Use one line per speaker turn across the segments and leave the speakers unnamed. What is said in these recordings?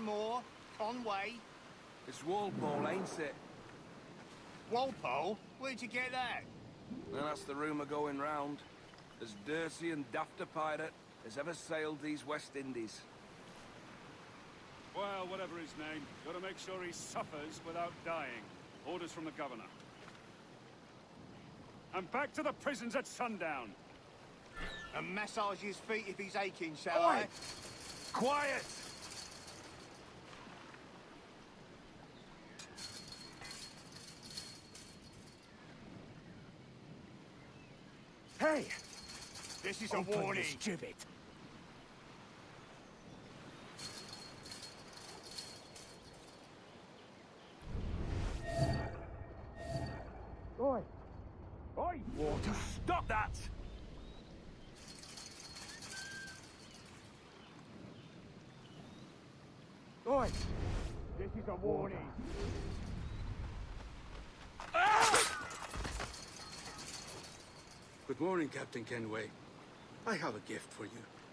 Moor, Conway.
It's Walpole, ain't it?
Walpole? Where'd you get that?
And that's the rumour going round. As dirty and daft a pirate as ever sailed these West Indies.
Well, whatever his name, gotta make sure he suffers without dying. Orders from the governor. And back to the prisons at sundown.
And massage his feet if he's aching, shall
Oi!
I?
Quiet! Hey!
This is a
Open
warning.
this gibbet. Oi! Oi! Water! Stop that! Oi!
This is a warning.
Good morning, Captain Kenway. I have a gift for you.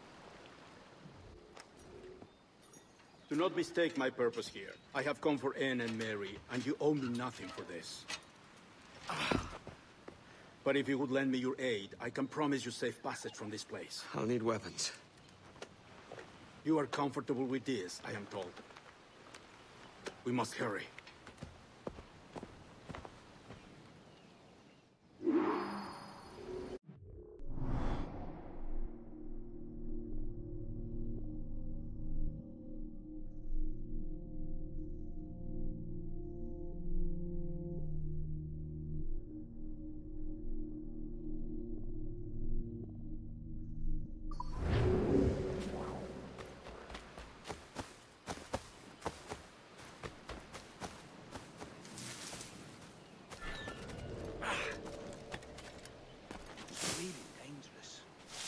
Do not mistake my purpose here. I have come for Anne and Mary, and you owe me nothing for this. But if you would lend me your aid, I can promise you safe passage from this place.
I'll need weapons.
You are comfortable with this, I am told. We must hurry.
Really dangerous.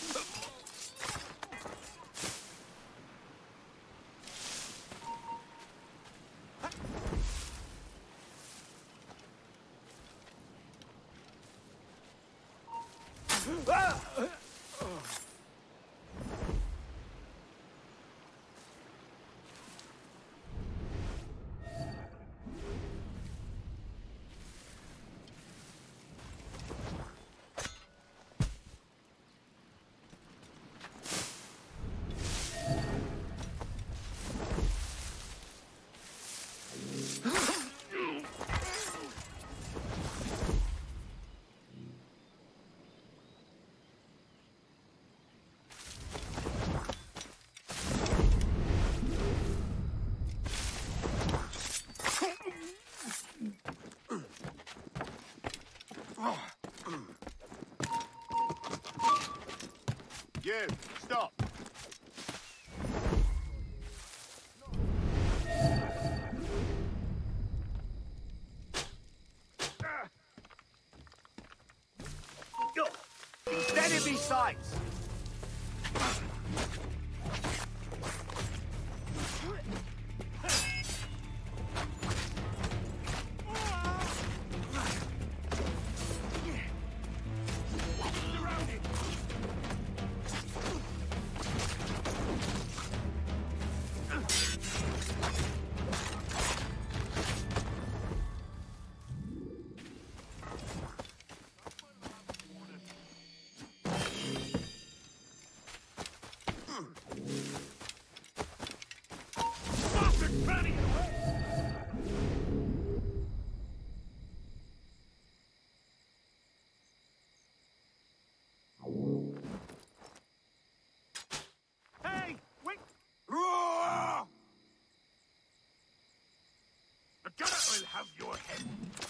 You, stop. Instead of these sights. Hey, wait!
Roar! The gunner will have your head.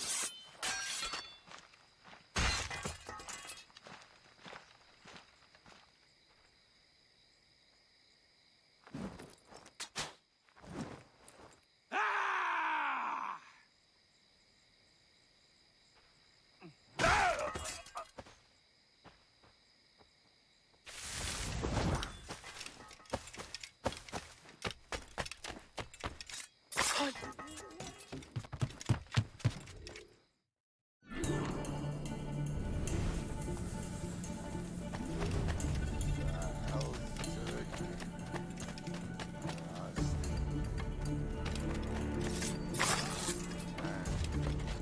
Ah!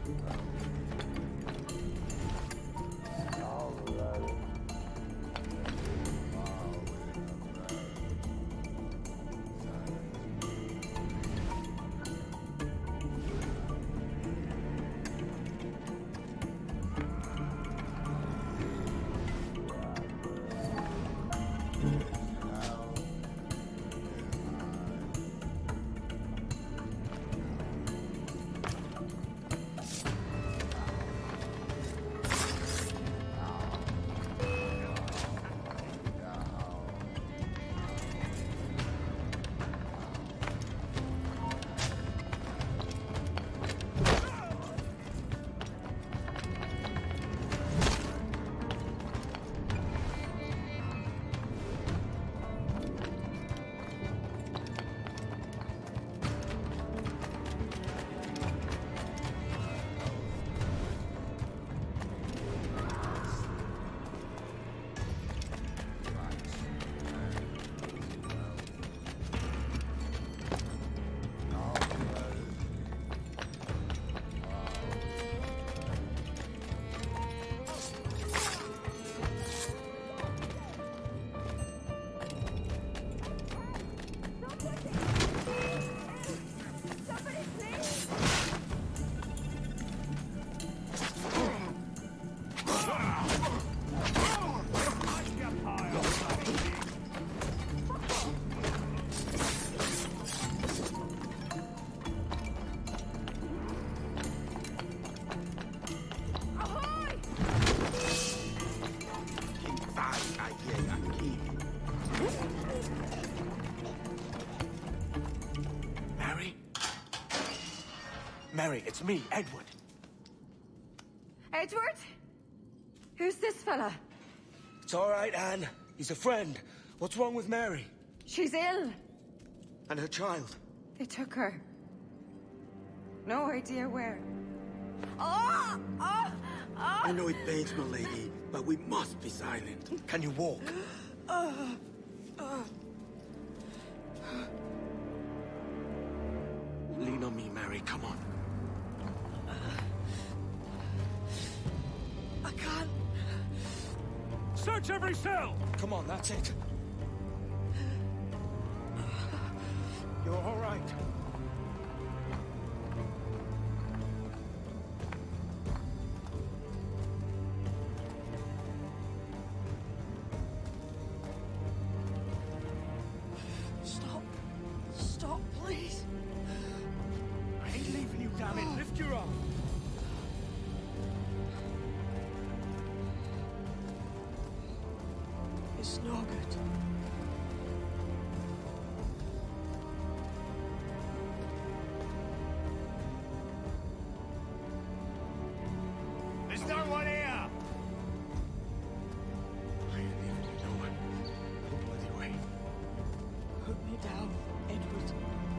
Mary? Mary, it's me, Edward.
Edward? Who's this fella?
It's all right, Anne. He's a friend. What's wrong with Mary?
She's ill.
And her child?
They took her. No idea where. Oh! Oh! Oh!
I know it pains my lady, but we must be silent.
Can you walk? Lean on me, Mary. Come on.
I can't.
Search every cell!
Come on, that's it. You're all right.
Stop. Stop, please.
I ain't leaving you, damn it. Lift your arm.
It's no good.
There's no one here!
I ain't leaving you nowhere. No bloody way.
Put me down, Edward.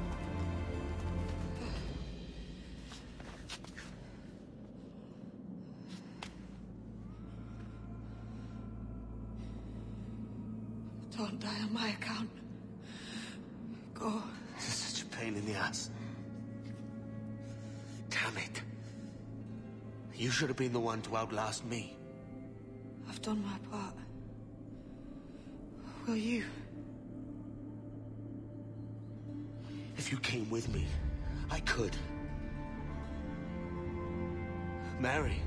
Don't die on my account. Go.
This is such a pain in the ass. Damn it. You should have been the one to outlast me.
I've done my part. Will you?
If you came with me, I could. Mary.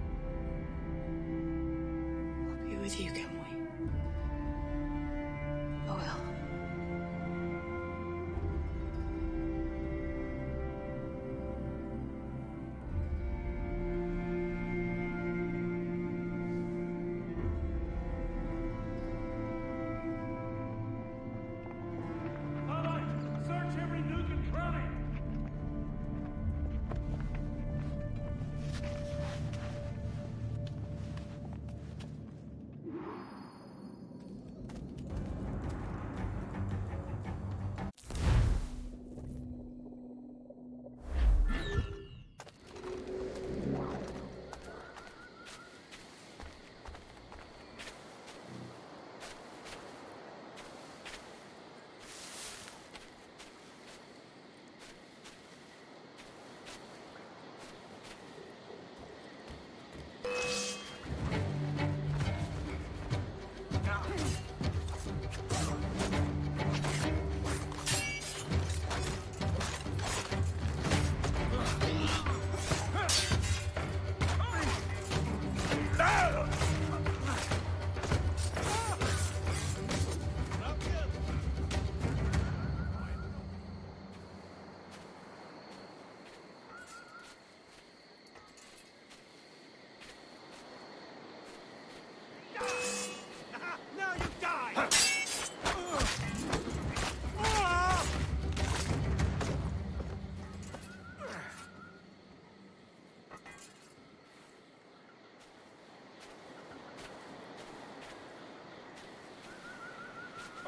I'll be with you, can we? I will.
All right, search every nook and cranny!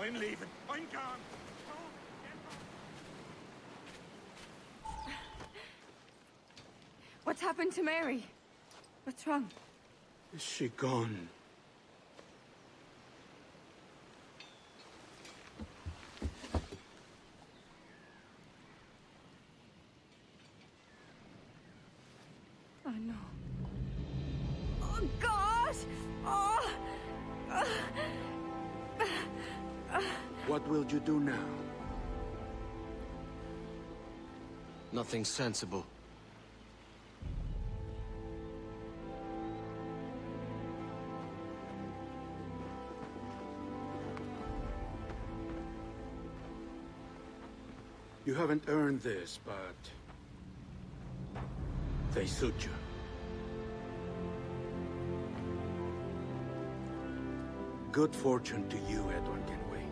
I'm leaving. I'm gone.
What's happened to Mary? What's wrong?
Is she gone?
Oh, no. Oh, God! Oh!
What will you do now?
Nothing sensible.
You haven't earned this, but they suit you. Good fortune to you, Edward Kenway.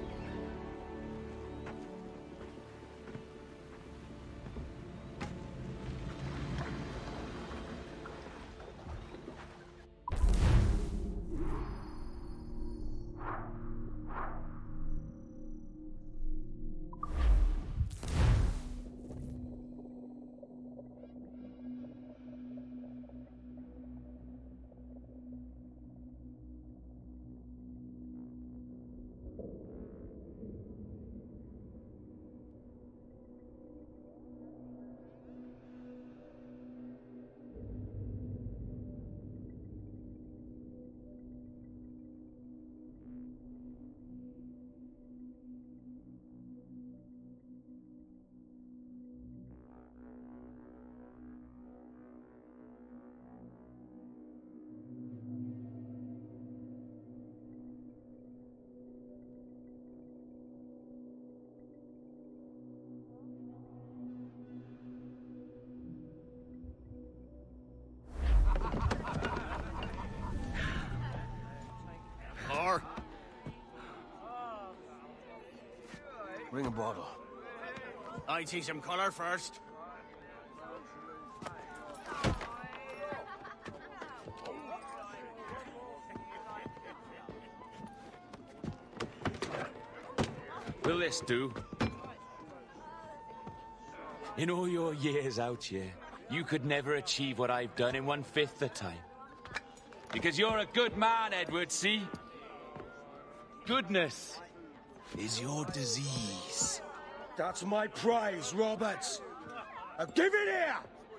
Or bring a bottle.
I see some colour first.
Will this do? In all your years out here, you could never achieve what I've done in 1/5 the time. Because you're a good man, Edward, see? Goodness is your disease.
That's my prize, Roberts. Now give it here!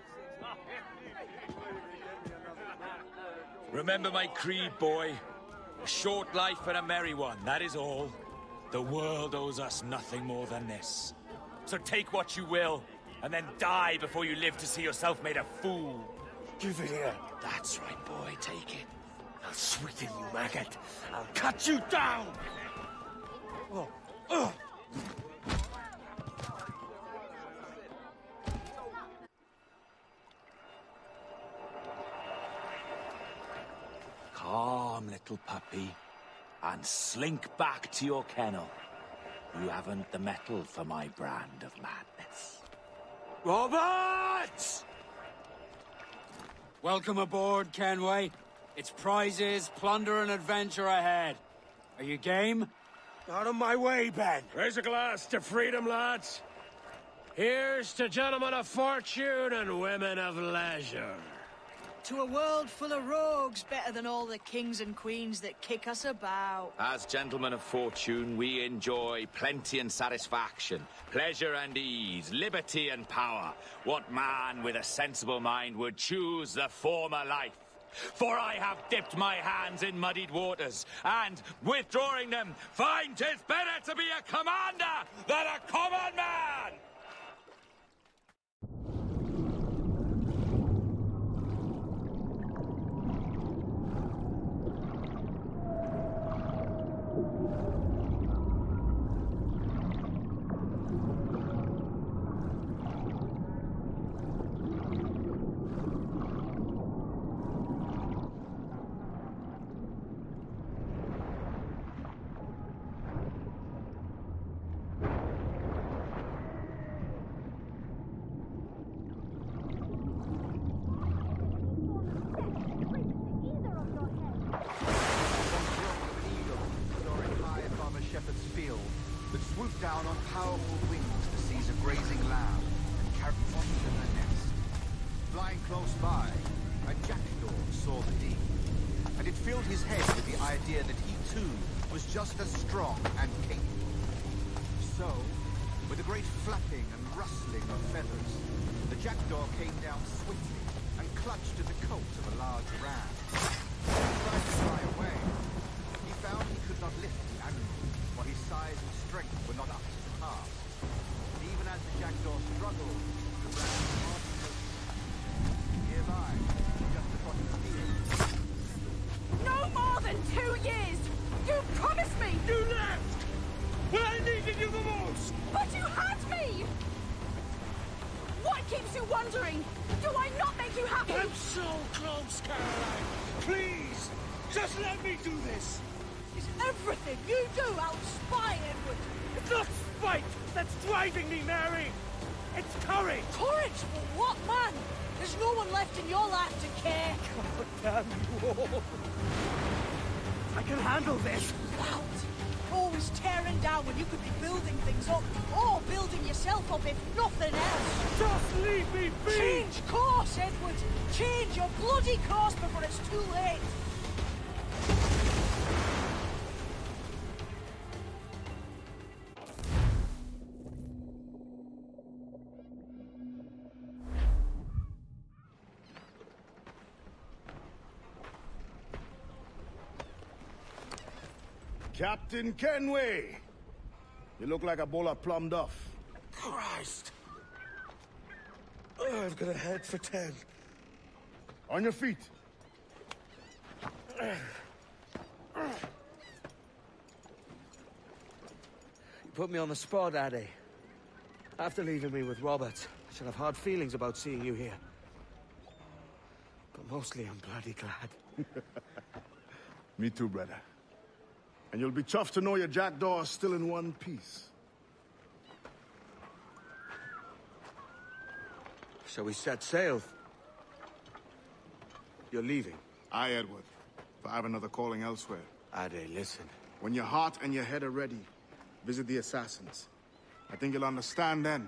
Remember my creed, boy. A short life and a merry one, that is all. The world owes us nothing more than this. So take what you will, and then die before you live to see yourself made a fool.
Give it here.
That's right, boy, take it.
I'll sweeten you, maggot. I'll cut you down! Oh.
Calm, little puppy, and slink back to your kennel. You haven't the mettle for my brand of madness.
Roberts! Welcome aboard, Kenway. It's prizes, plunder, and adventure ahead. Are you game?
Out of my way, Ben. Raise a glass to freedom, lads. Here's to gentlemen of fortune and women of leisure.
To a world full of rogues, better than all the kings and queens that kick us about.
As gentlemen of fortune, we enjoy plenty and satisfaction, pleasure and ease, liberty and power. What man with a sensible mind would choose the former life? For I have dipped my hands in muddied waters, and, withdrawing them, find 'tis better to be a commander than a common man!
down on powerful wings to seize a grazing lamb and carry it off to her nest. Flying close by, a jackdaw saw the deed, and it filled his head with the idea that he too was just as strong and capable. So, with a great flapping and rustling of feathers, the jackdaw came down swiftly and clutched at the coat of a large ram. He tried to fly away. He found he could not lift the animal, for his size and strength were not up to the task. Even as the jackdaw struggled, the ram was nearby, just upon his heels.
No more than 2 years! You promised me!
You left! When I needed you the most!
But you had me! What keeps you wondering? Do I not make you happy?
I'm so close, Caroline! Please! Just let me do this!
Is everything you do out spy, Edward?
It's not spite that's driving me, Mary! It's courage!
Courage for what, man? There's no one left in your life to care.
God damn you all! I can handle this!
Out! Always tearing down when you could be building things up, or building yourself up if nothing else.
Just leave me be!
Change course, Edward! Change your bloody course before it's too late!
Captain Kenway! You look like a bowl of plum duff.
Christ! Oh, I've got a head for 10.
On your feet.
You put me on the spot, Addy. After leaving me with Robert, I should have hard feelings about seeing you here. But mostly I'm bloody glad.
Me too, brother. And you'll be chuffed to know your jackdaw is still in one piece.
Shall we set sail? You're leaving?
Aye, Edward. But I have another calling elsewhere.
Ade, listen.
When your heart and your head are ready, visit the assassins. I think you'll understand then.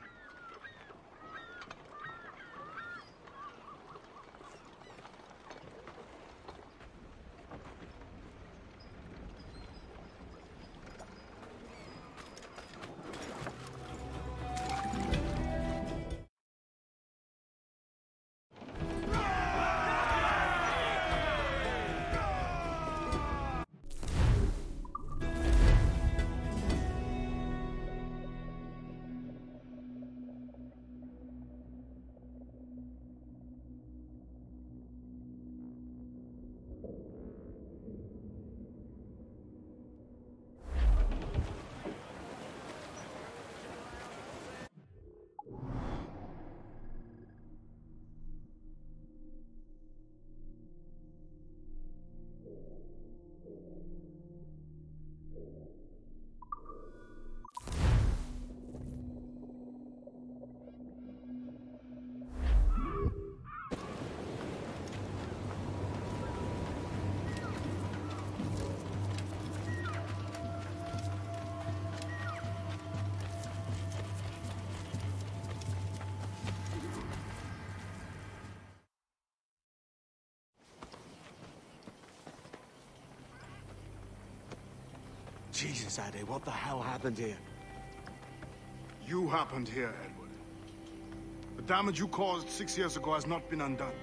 Jesus, Ade, what the hell happened here?
You happened here, Edward. The damage you caused 6 years ago has not been undone.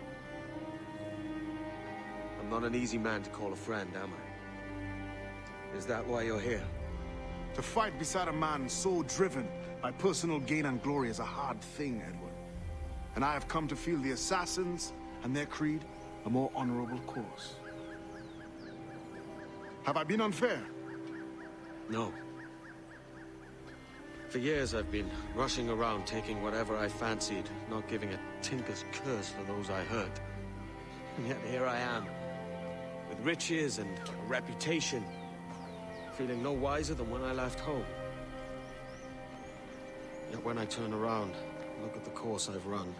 I'm not an easy man to call a friend, am I? Is that why you're here?
To fight beside a man so driven by personal gain and glory is a hard thing, Edward. And I have come to feel the assassins and their creed a more honorable course. Have I been unfair?
No. For years I've been rushing around taking whatever I fancied, not giving a tinker's curse for those I hurt. And yet here I am, with riches and a reputation, feeling no wiser than when I left home. Yet when I turn around, look at the course I've run,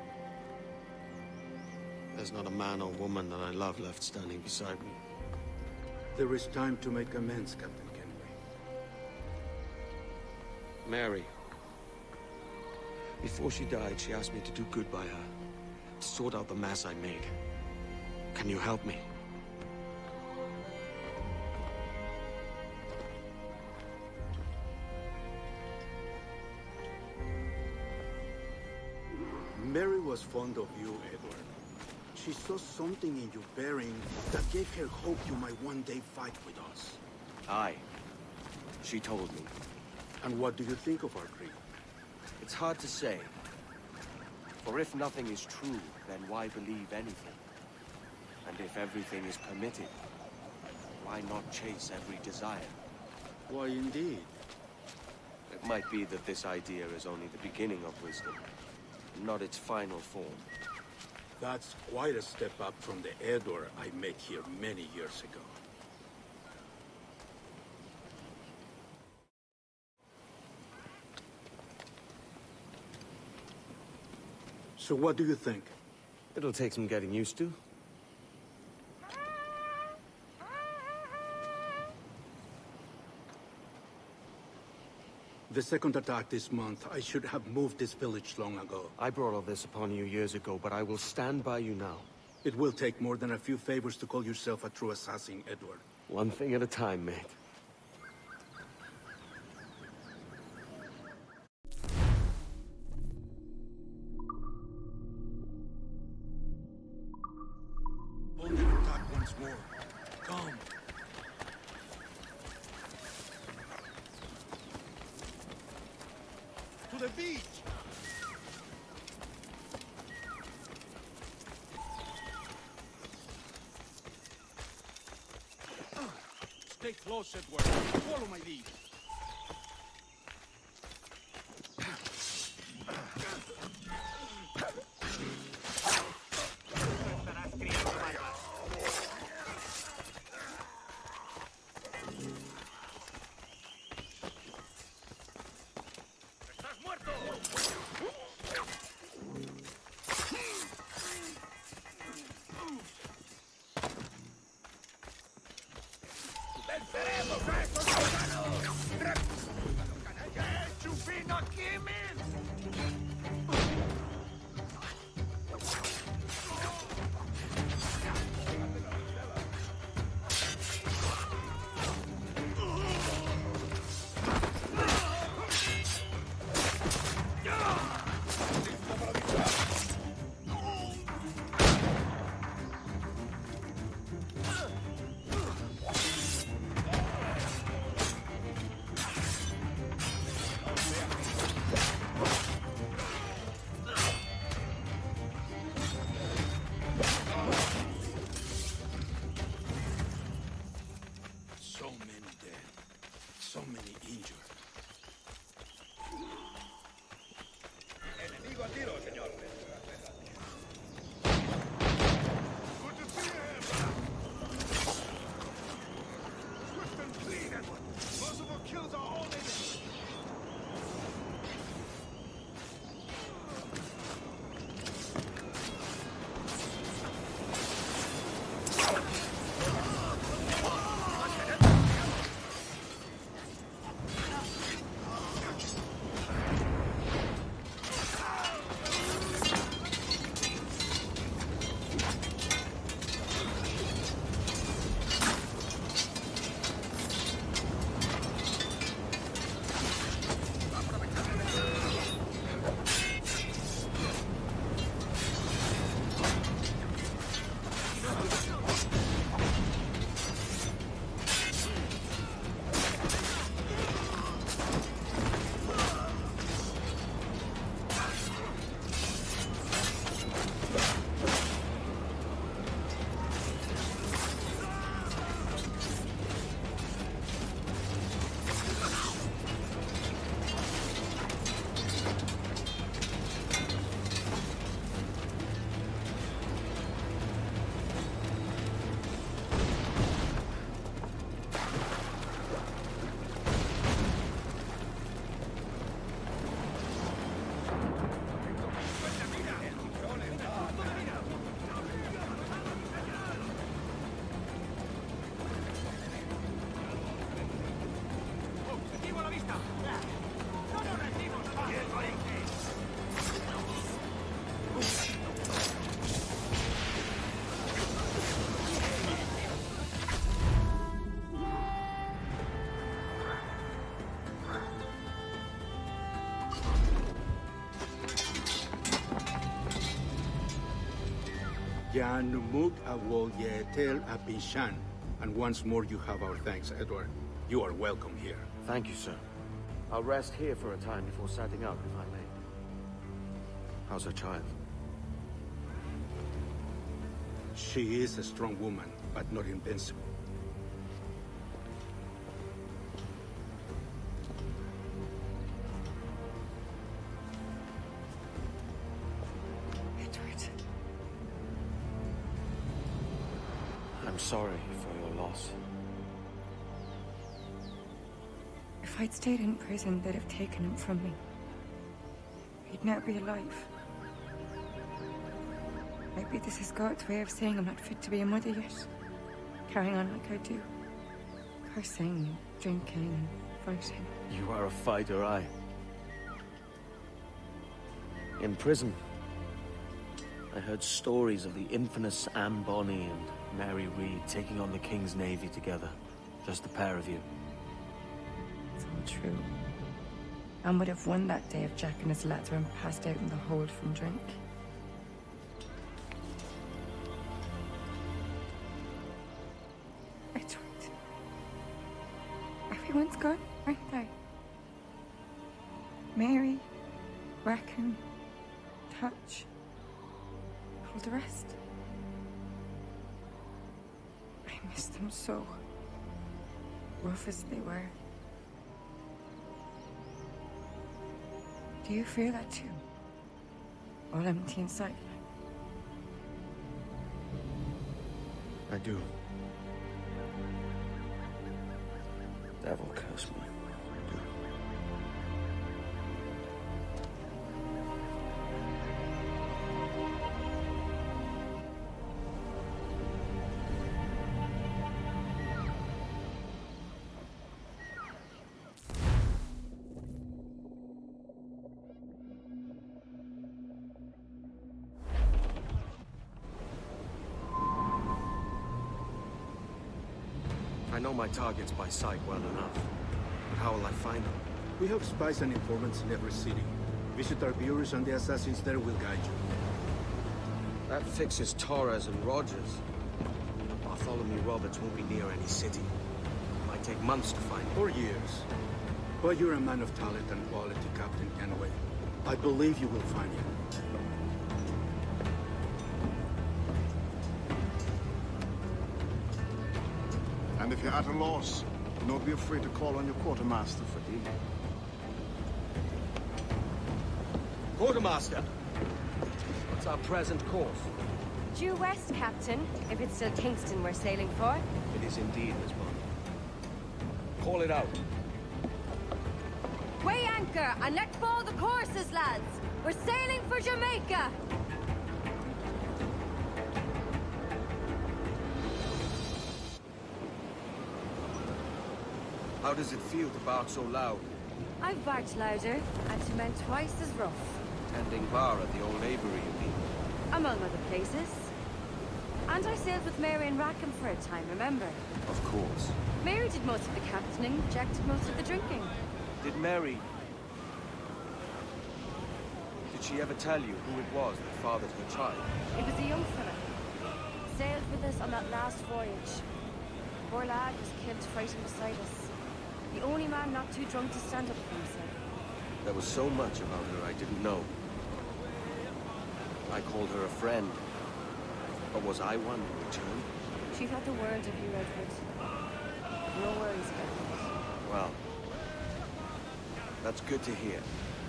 there's not a man or woman that I love left standing beside me.
There is time to make amends, Captain Kenway.
Mary. Before she died, she asked me to do good by her. To sort out the mess I made. Can you help me?
Mary was fond of you, Edward. She saw something in your bearing that gave her hope you might one day fight with us.
Aye. She told me.
And what do you think of our creed?
It's hard to say. For if nothing is true, then why believe anything? And if everything is permitted, why not chase every desire?
Why, indeed.
It might be that this idea is only the beginning of wisdom, not its final form.
That's quite a step up from the Edward I met here many years ago. So what do you think?
It'll take some getting used to.
The second attack this month, I should have moved this village long ago.
I brought all this upon you years ago, but I will stand by you now.
It will take more than a few favors to call yourself a true assassin, Edward.
One thing at a time, mate.
Hold your attack once more. Come. To the beach! Stay close, Edward. Follow my lead. Shan Numuk Awol Yetel Abishan. And once more you have our thanks, Edward. You are welcome here.
Thank you, sir. I'll rest here for a time before setting out, if I may. How's her child?
She is a strong woman, but not invincible.
I'm sorry for your loss.
If I'd stayed in prison, they'd have taken him from me. He'd never be alive. Maybe this is God's way of saying I'm not fit to be a mother yet. Carrying on like I do. Cursing, drinking, and fighting.
You are a fighter, aye. In prison, I heard stories of the infamous Anne Bonny and Mary Read taking on the King's Navy together. Just the pair of you.
It's all true. Anne would have won that day if Jack and his lads were passed out in the hold from drink. Edward. Everyone's gone, aren't they? Mary, Rackham, Touch, all the rest. I miss them so. Rough as they were. Do you feel that too? All empty inside?
I do. Devil curse me. I do. I know my targets by sight well enough, but how will I find them?
We have spies and informants in every city. Visit our bureaus and the assassins there will guide you.
That fixes Torres and Rogers. Bartholomew Roberts won't be near any city. It might take months to find him.
Or years. But you're a man of talent and quality, Captain Kenway. I believe you will find him.
And if you're at a loss, do not be afraid to call on your quartermaster for aid.
Quartermaster! What's our present course?
Due west, Captain, if it's still Kingston we're sailing for.
It is indeed, Miss Bond. Call it out.
Weigh anchor and let fall the courses, lads! We're sailing for Jamaica!
How does it feel to bark so loud?
I've barked louder, and to men twice as rough.
Tending bar at the old aviary, you mean?
Among other places. And I sailed with Mary and Rackham for a time, remember?
Of course.
Mary did most of the captaining, Jack did most of the drinking.
Did Mary... Did she ever tell you who it was that fathered her child?
It was a young fella. Sailed with us on that last voyage. The poor lad was killed fighting beside us. The only man not too drunk to stand up for himself.
There was so much about her I didn't know. I called her a friend. But was I one in return?
She thought the world of you, Edward. No worries about it.
Well, that's good to hear.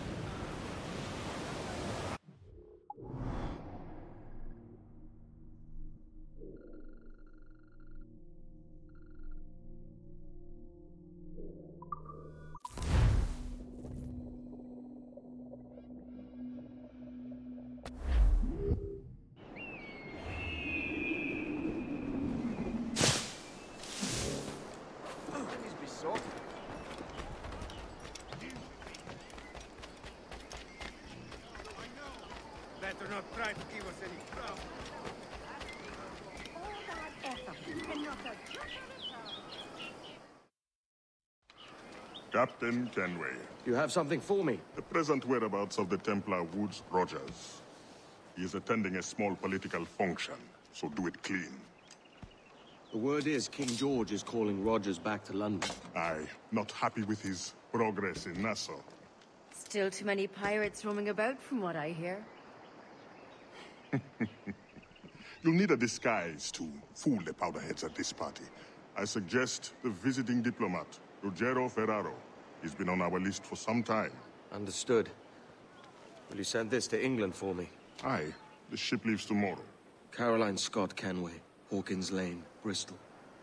Better not try to give us any trouble.
Captain Kenway.
You have something for me?
The present whereabouts of the Templar Woods Rogers. He is attending a small political function. so do it clean.
The word is King George is calling Rogers back to London.
Aye, not happy with his progress in Nassau.
Still too many pirates roaming about from what I hear.
You'll need a disguise to fool the powderheads at this party. I suggest the visiting diplomat, Ruggiero Ferraro. He's been on our list for some time.
Understood. Will you send this to England for me?
Aye. The ship leaves tomorrow.
Caroline Scott Kenway, Hawkins Lane, Bristol.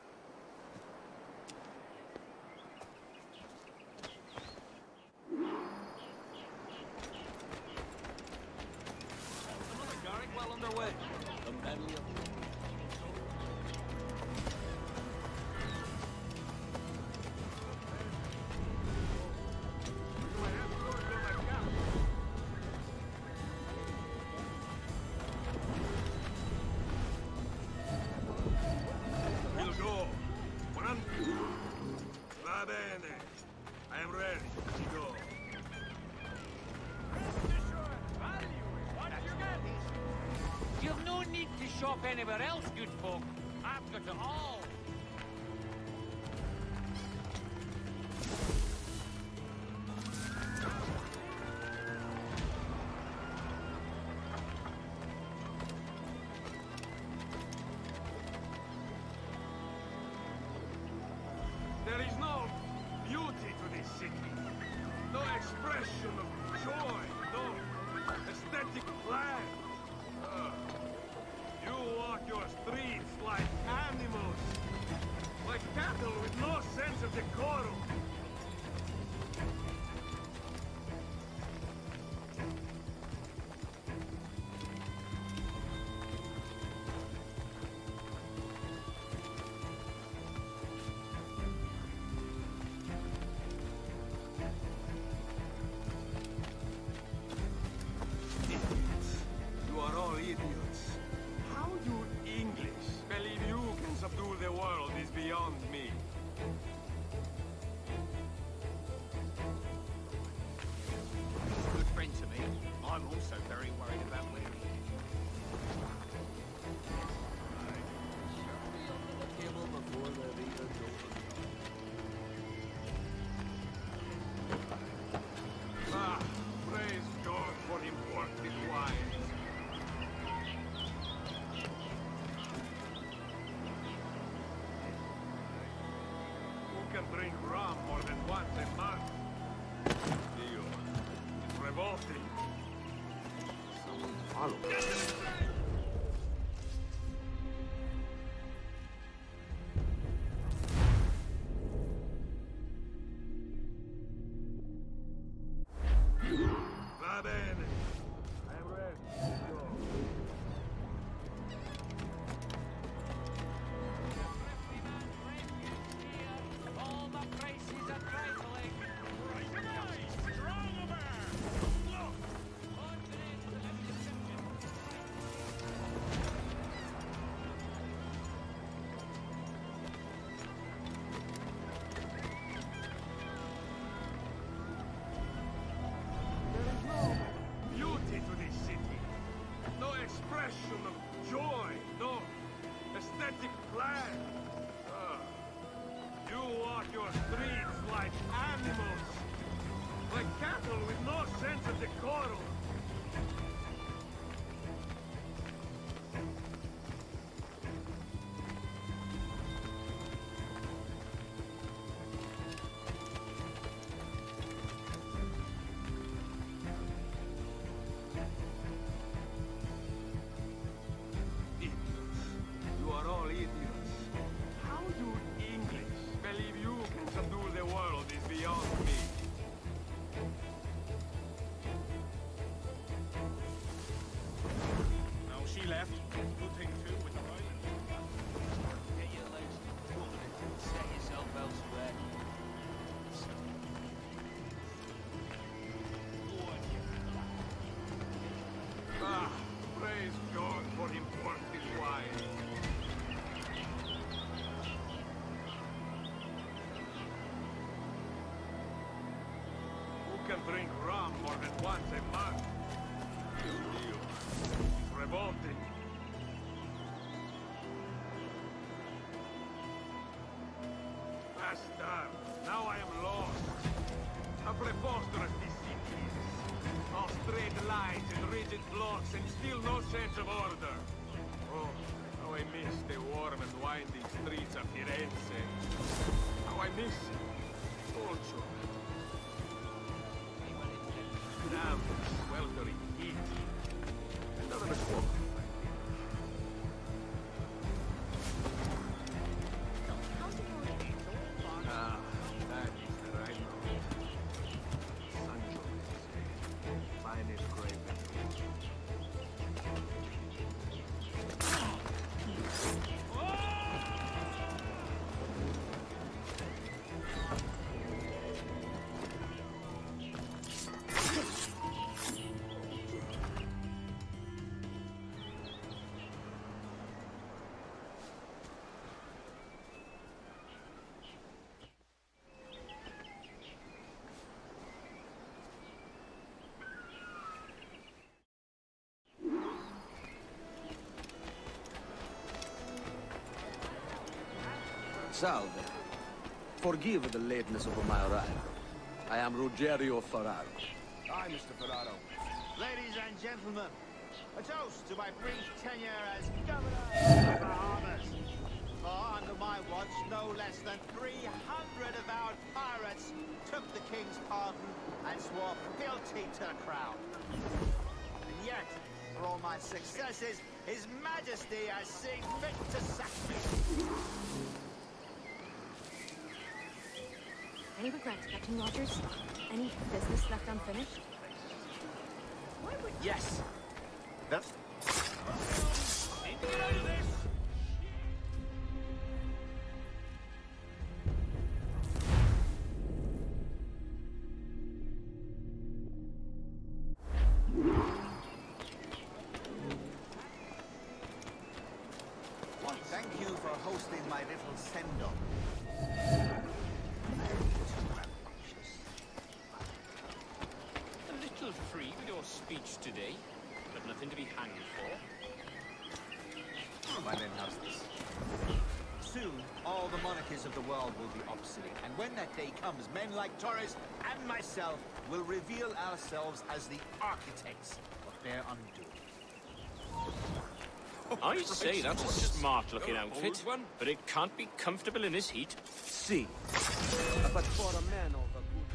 You've no need to shop anywhere else, good folk. I've got it all.
There is no beauty to this city. No expression of joy. No aesthetic plan. You walk your streets like animals. Like cattle with no sense of decorum. Drink rum more than once a month. It's revolting.
Someone follow.
Va bene. I'm ready. Of joy, no aesthetic plan. You walk your streets like animals, like cattle with no sense of decorum. Drink rum more than once a month. It's revolting. bastard! Now I am lost. A preposterous deceit is. All straight lines and rigid blocks and still no sense of order. Oh, how I miss the warm and winding streets of Firenze. How I miss Olcio. Damn, sweltering heat. And none of us walk. Ah, that is the right road. Sancho, finest grape.
Salve. Forgive the lateness of my arrival. I am Ruggiero Ferraro.
Hi, Mr. Ferraro. Ladies and gentlemen, a toast to my brief tenure as Governor of the Bahamas. For under my watch, no less than 300 avowed pirates took the King's pardon and swore fealty to the crown. And yet, for all my successes, His Majesty has seen fit to sack me.
Any regrets, Captain Rogers? Any business left unfinished?
Yes. That's... Thank you for hosting my little send-off.
A little free with your speech today, but nothing to be hanged for.
My men house this. Soon, all the monarchies of the world will be obsolete, and when that day comes, men like Torres and myself will reveal ourselves as the architects of their undoing.
I'd say that's a smart-looking outfit, but it can't be comfortable in this heat.
See, but for a man of a good...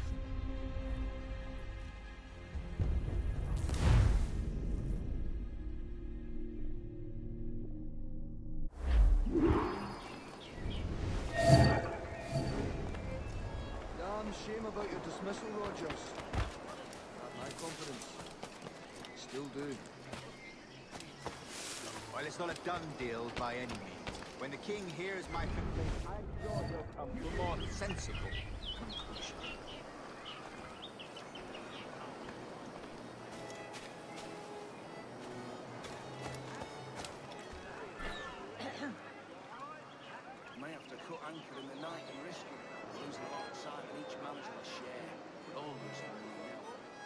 Damn shame about your dismissal, Rogers. Had my confidence. Still do.
Well, it's not a done deal by any means. When the king hears my complaint, I'm sure he'll come to a more sensible conclusion.
May have to cut anchor in the night and risk it. Losing alongside and each man's got a share. But all of us are in now.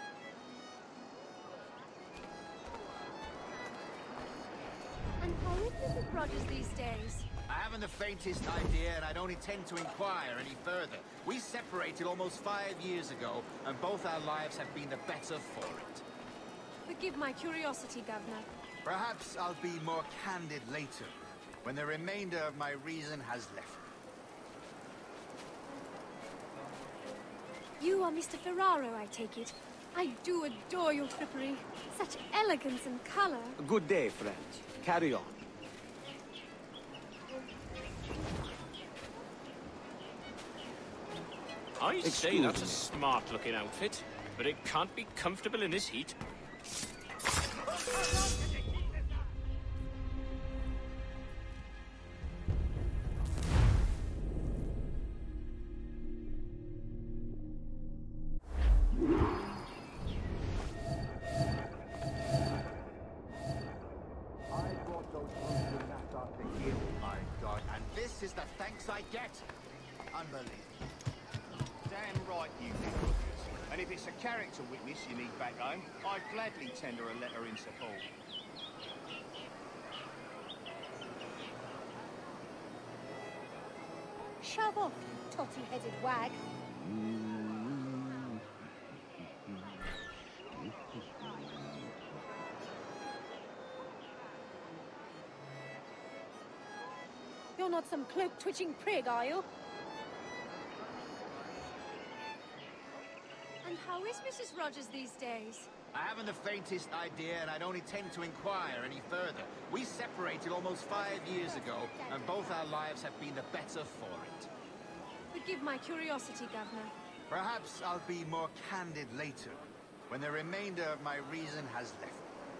And how is Mrs. Rogers these days?
I haven't the faintest idea, and I don't intend to inquire any further. We separated almost 5 years ago, and both our lives have been the better for it.
Forgive my curiosity, Governor.
Perhaps I'll be more candid later, when the remainder of my reason has left me.
You are Mr. Ferraro, I take it. I do adore your frippery. Such elegance and color.
Good day, friends. Carry on.
I'd say that's a smart-looking outfit, but it can't be comfortable in this heat.
This is the thanks I get. Unbelievable.
Damn right you did, Rogers. And if it's a character witness you need back home, I'd gladly tender a letter in support.
Shove off, you totty-headed wag. You're not some cloak-twitching prig, are you?
And how is Mrs. Rogers these days?
I haven't the faintest idea, and I don't intend to inquire any further. We separated almost 5 years ago, and both our lives have been the better for it.
Forgive my curiosity, Governor.
Perhaps I'll be more candid later, when the remainder of my reason has left.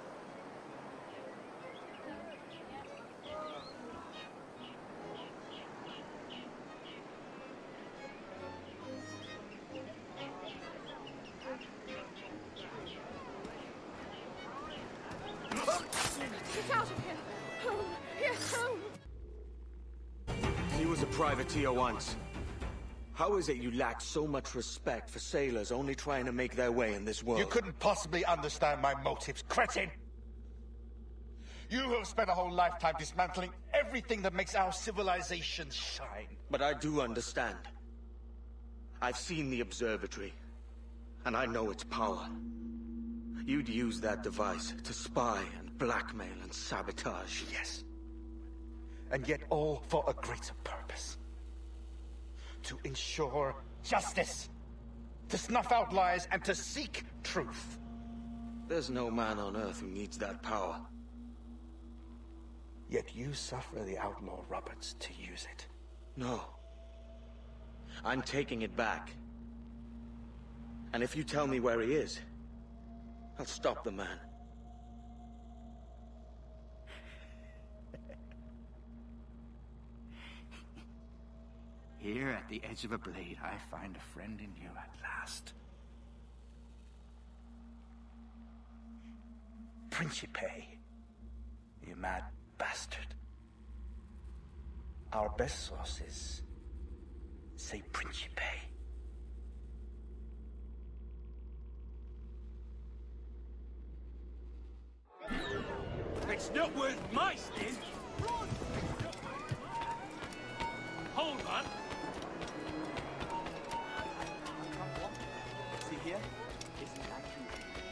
Get out of here! Home! Yes, home!
He was a privateer once. How is it you lack so much respect for sailors only trying to make their way in this world?
You couldn't possibly understand my motives, cretin! You have spent a whole lifetime dismantling everything that makes our civilization shine.
But I do understand. I've seen the observatory, and I know its power. You'd use that device to spy and blackmail and sabotage.
Yes. And yet all for a greater purpose. To ensure justice. To snuff out lies and to seek truth.
There's no man on Earth who needs that power.
Yet you suffer the outlaw Roberts to use it.
No. I'm taking it back. And if you tell me where he is, I'll stop the man.
Here at the edge of a blade, I find a friend in you at last.
Principe, you mad bastard. Our best sources say Principe.
It's not worth my skin! Hold on!
See here? Isn't that true?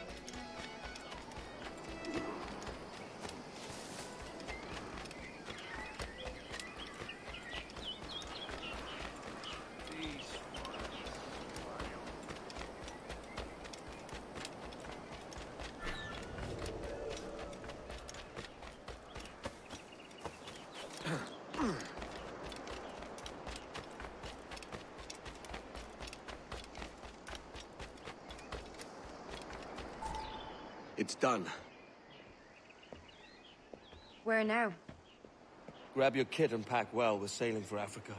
It's done.
Where now?
Grab your kit and pack well. We're sailing for Africa.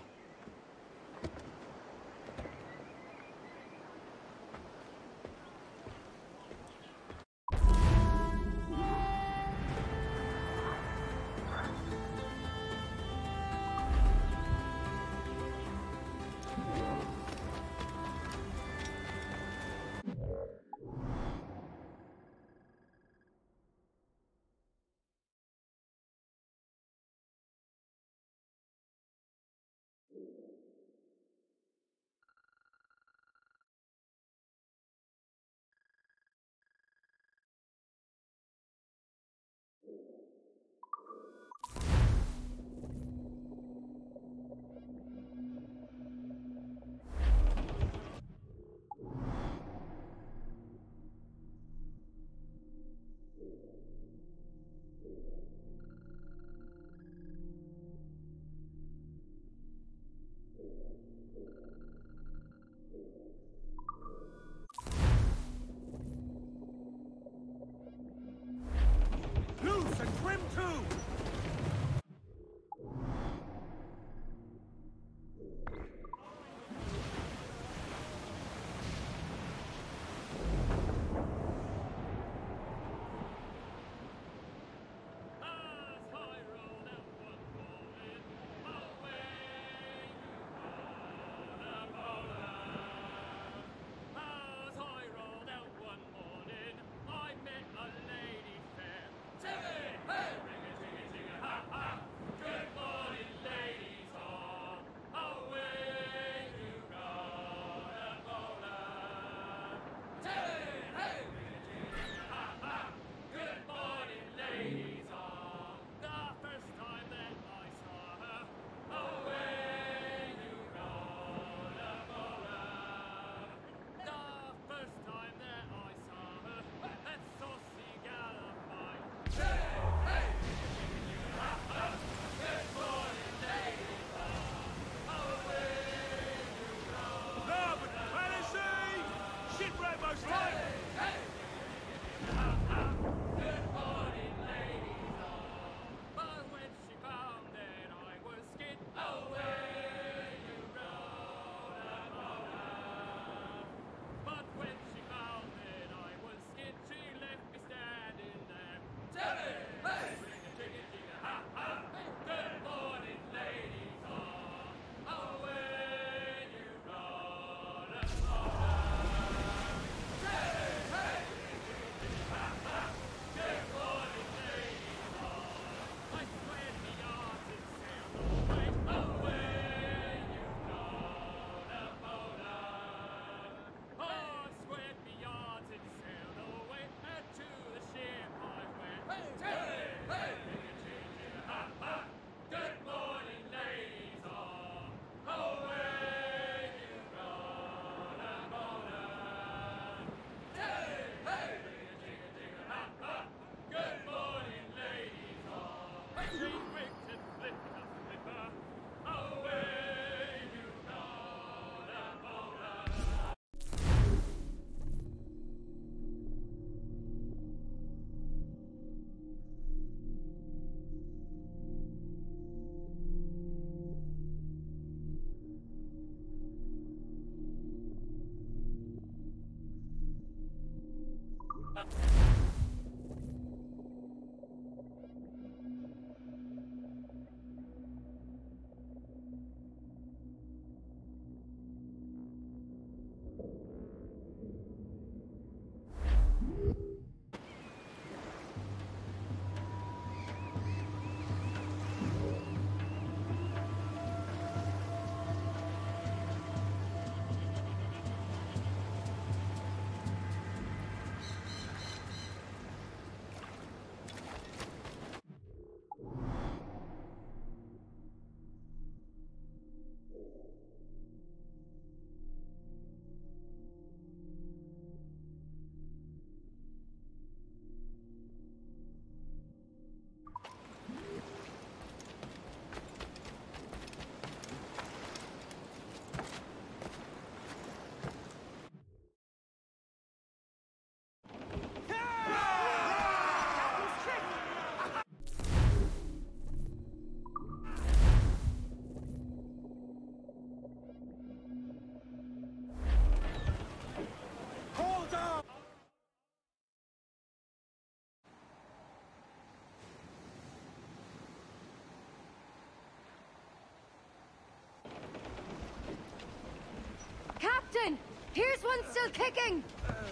Captain! Here's one still kicking!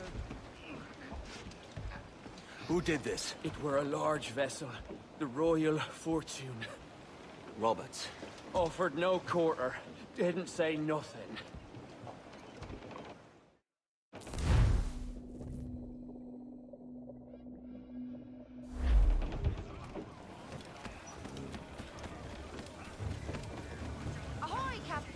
Who did this?
It were a large vessel, the Royal Fortune.
Roberts.
Offered no quarter, didn't say nothing.
Ahoy, Captain!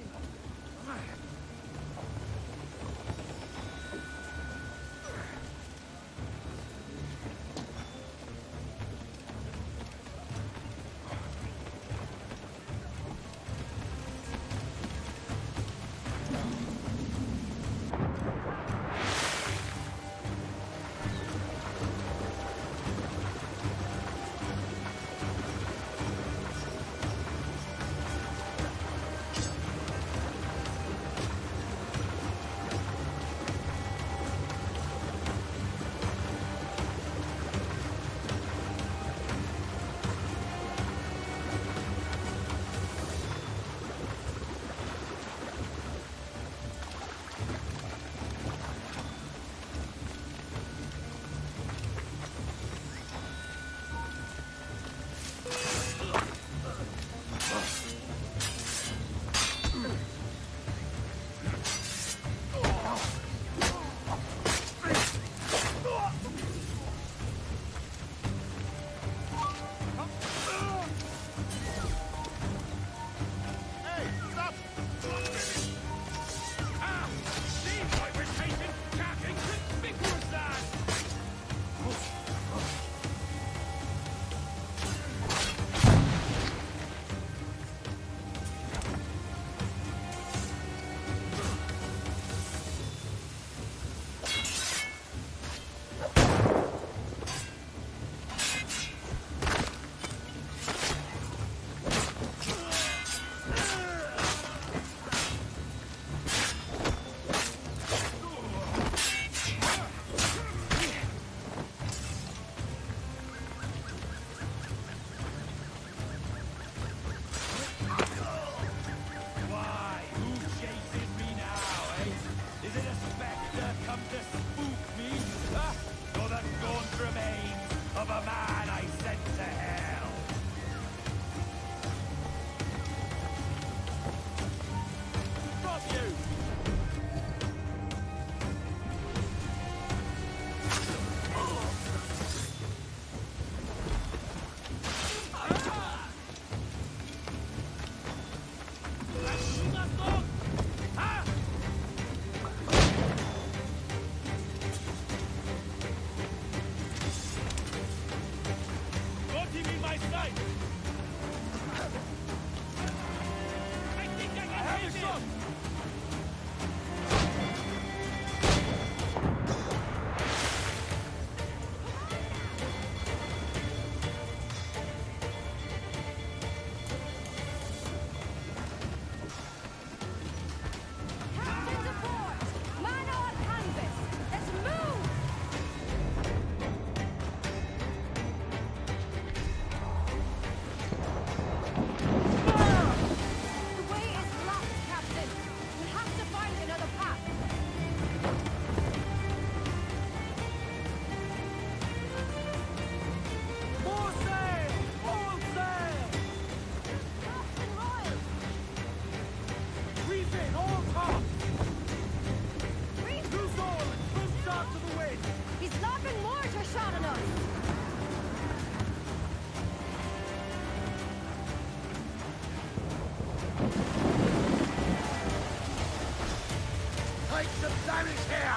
Captain, all tops! Loose all and crimps out to the wind!
He's lobbing mortar shot at us!
Take some damage here!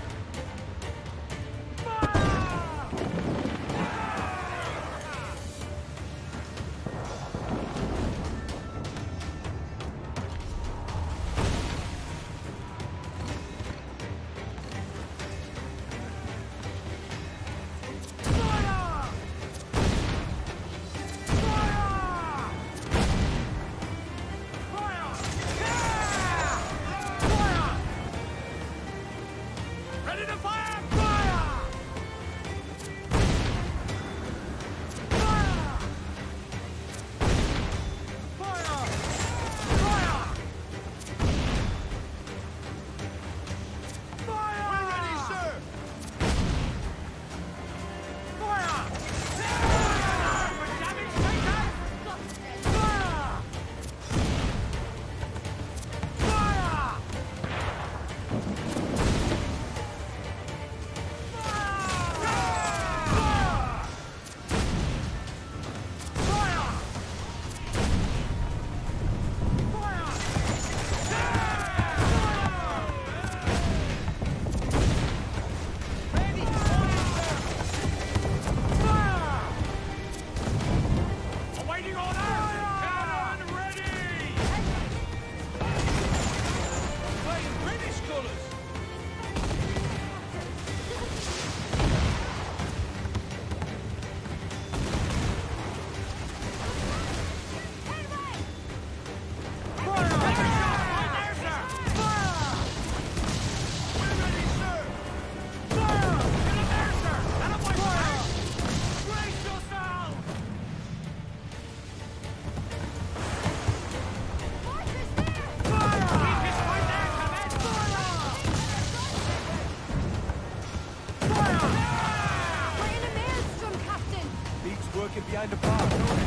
behind the bar, don't it?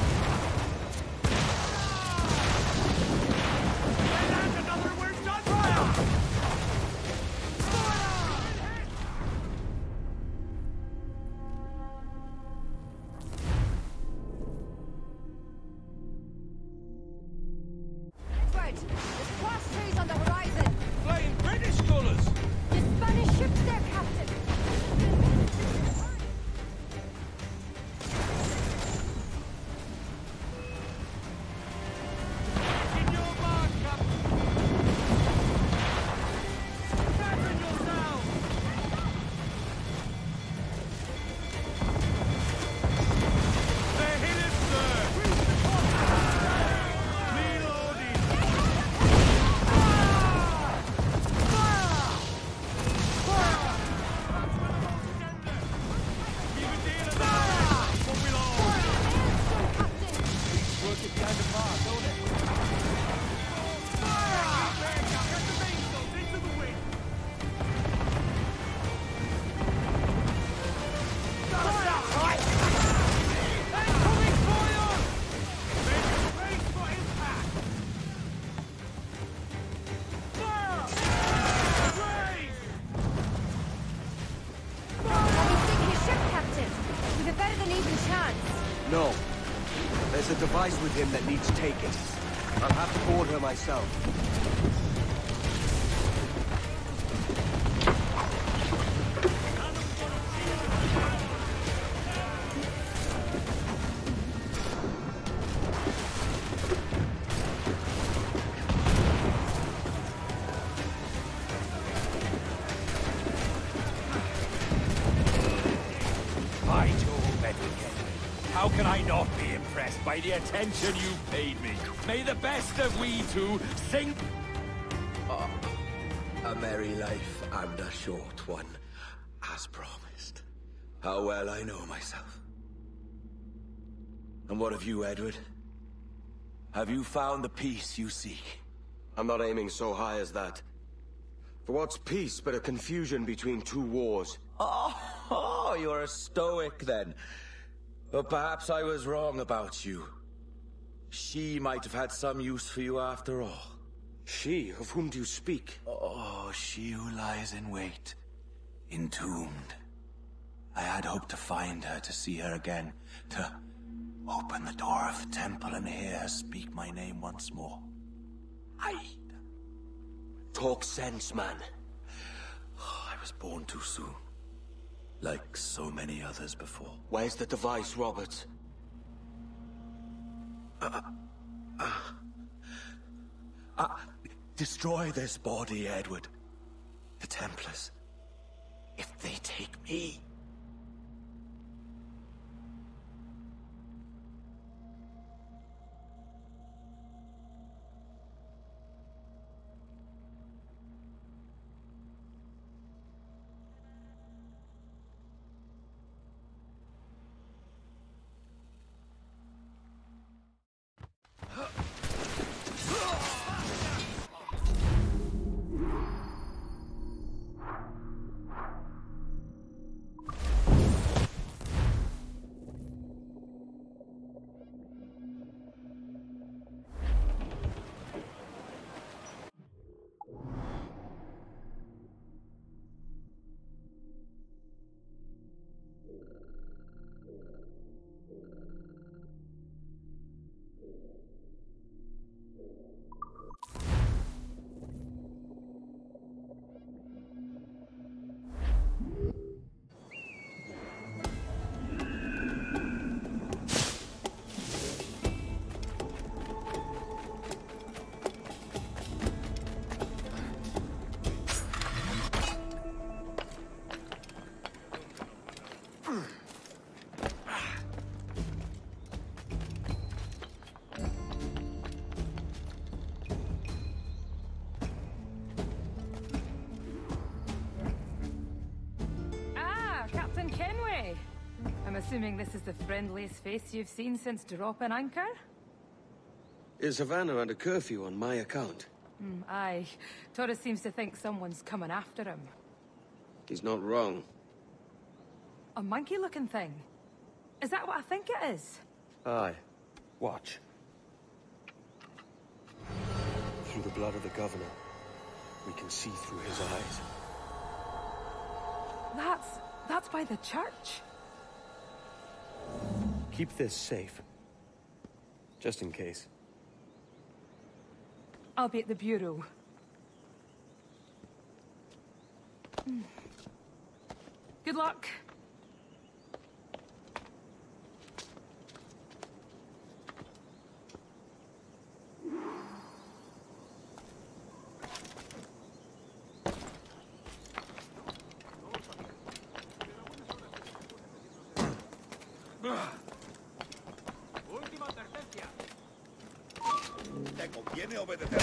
And another word's done! Fire!
Edward, there's cross trees on the horizon.
Flying British colours!
The Spanish ship's there, Captain.
No. There's a device with him that needs taken. I'll have to board her myself.
How can I not be impressed by the attention you paid me? May the best of we two sing...
Oh, a merry life and a short one, as promised. How well I know myself. And what of you, Edward? Have you found the peace you seek? I'm not aiming so high as that. For what's peace but a confusion between two wars? Oh, you're a stoic then. But perhaps I was wrong about you. She might have had some use for you after all.
She? Of whom do you speak?
Oh, she who lies in wait, entombed. I had hoped to find her, to see her again, to open the door of the temple and hear her speak my name once more. Aida.
Talk sense, man.
I was born too soon. Like so many others before.
Where's the device, Robert?
Destroy this body, Edward. The Templars. If they take me...
I'm assuming this is the friendliest face you've seen since dropping anchor?
Is Havana under curfew on my account?
Aye. Torres seems to think someone's coming after him.
He's not wrong.
A monkey-looking thing? Is that what I think it is?
Aye. Watch. Through the blood of the governor, we can see through his eyes.
That's by the church.
Keep this safe. Just in case.
I'll be at the bureau. Good luck.
Última advertencia.
Te conviene obedecer.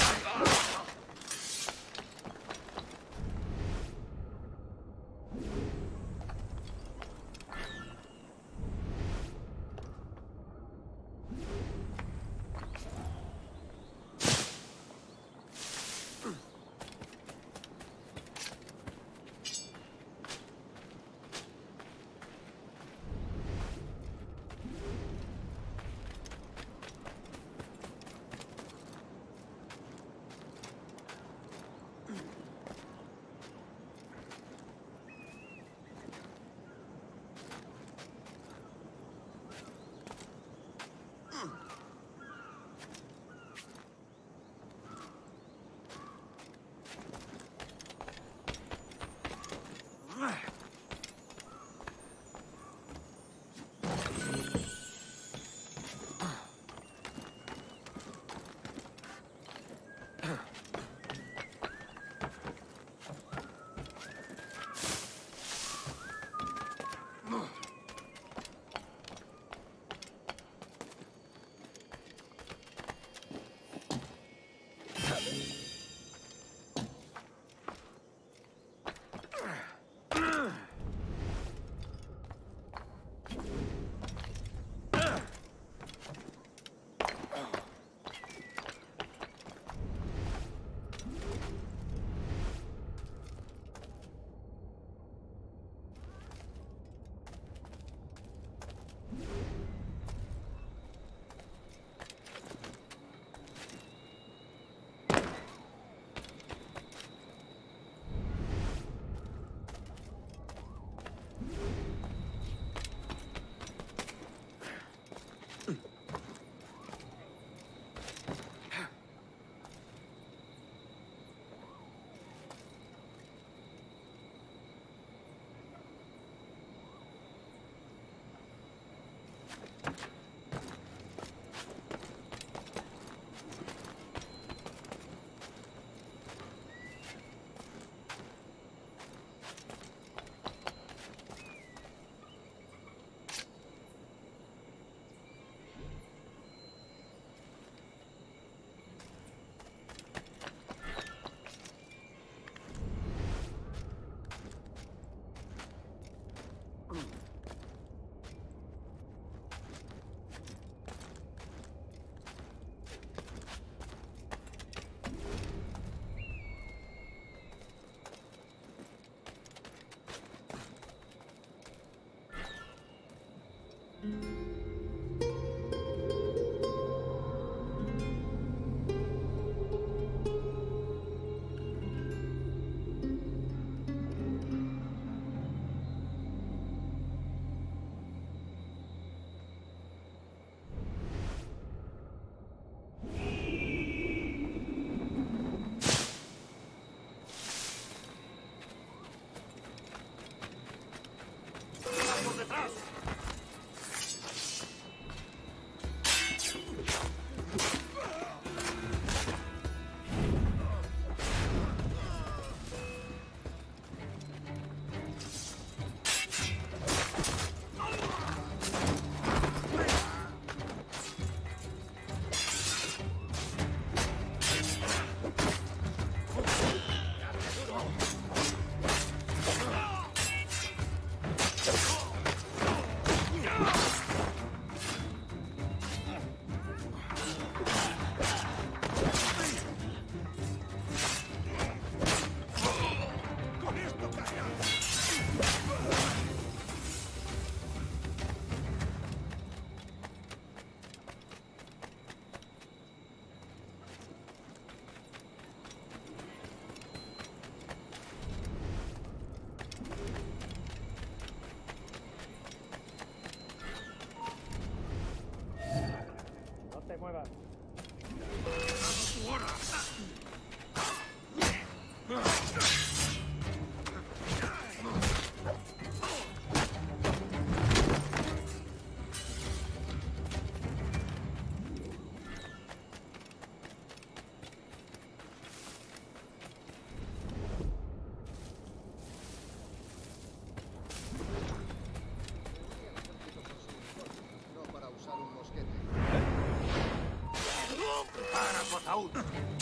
ataúd.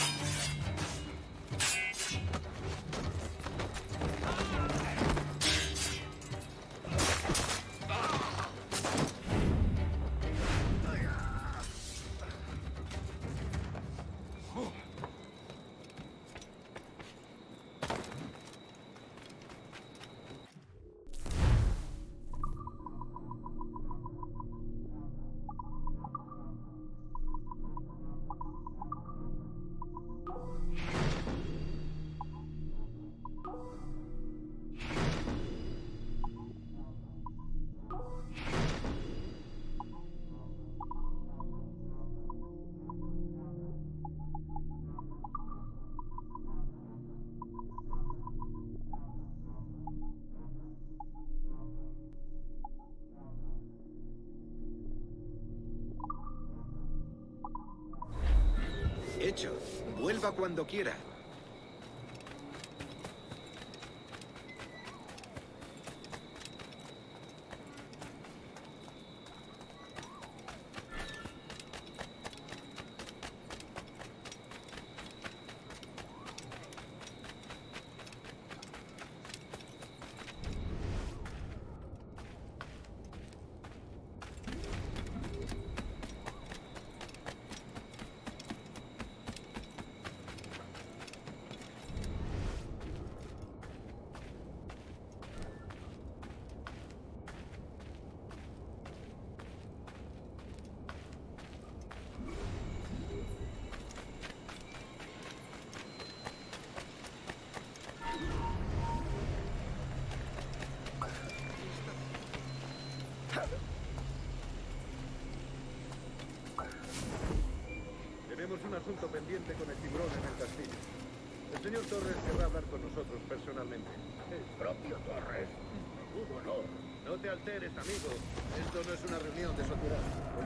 Hecho. Vuelva cuando quiera.
Tenemos un asunto pendiente con el tiburón en el castillo. El señor Torres querrá hablar con nosotros personalmente. ¿El propio Torres? Un honor. No te alteres, amigo. Esto no es una reunión de sociedad.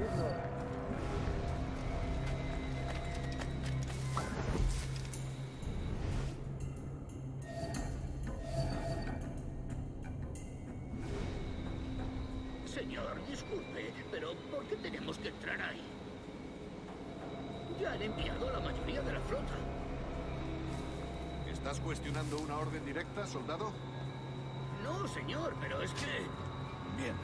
Señor, disculpe, pero ¿por qué tenemos que entrar ahí? Ya han enviado a la mayoría de la flota.
¿Estás cuestionando una orden directa, soldado?
No, señor, pero es que...
Bien.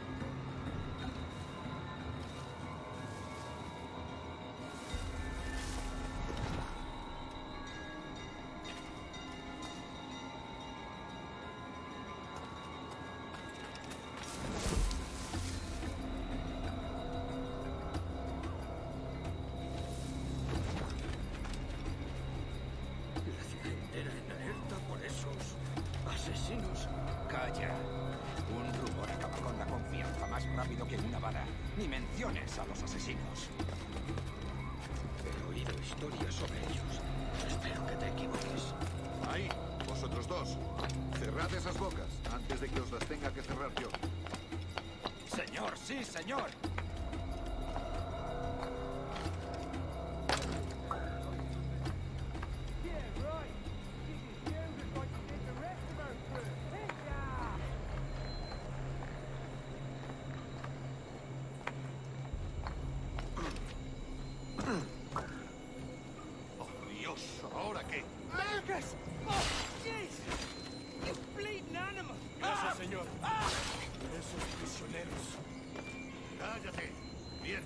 asesinos.
Calla. Un rumor acaba con la confianza más rápido que una bala. Ni menciones a los asesinos. He oído historias sobre ellos. Espero que te equivoques.
Ahí, vosotros dos. Cerrad esas bocas antes de que os las tenga que cerrar yo.
Señor, sí, señor.
Gracias, señor. Esos prisioneros.
Cállate. Bien.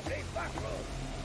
Stay back, Lord.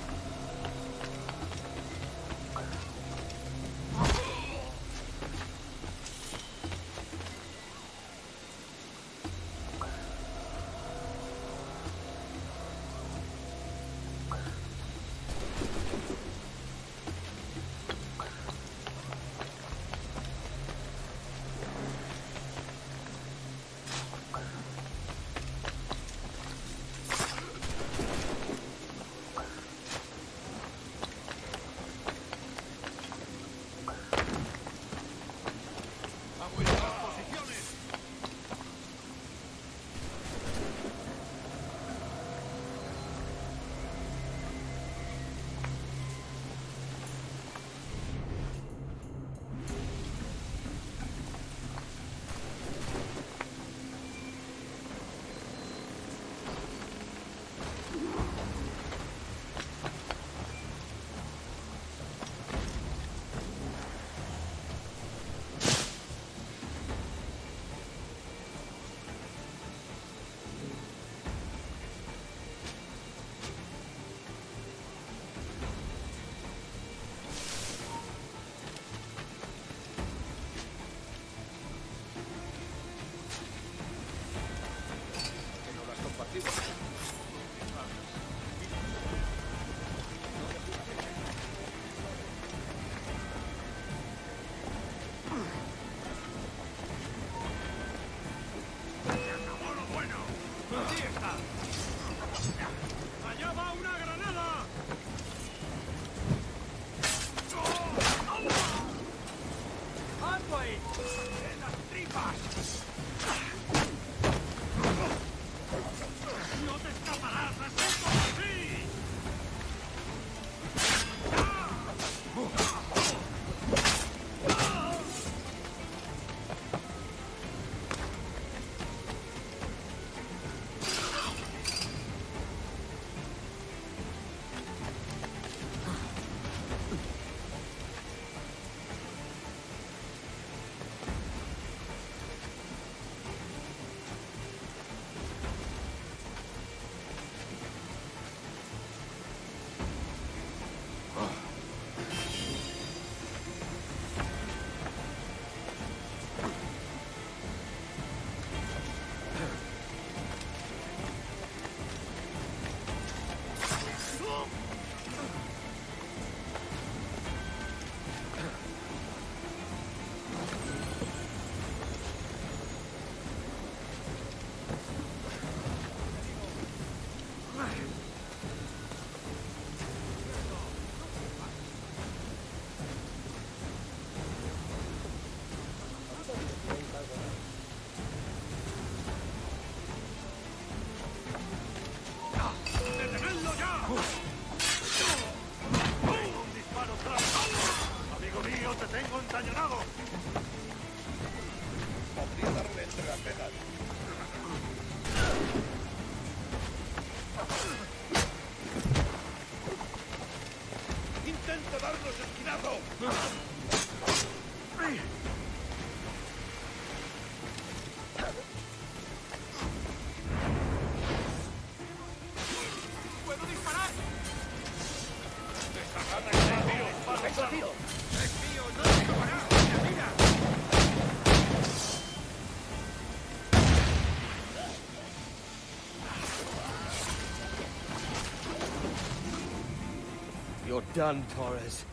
You're done, Torres.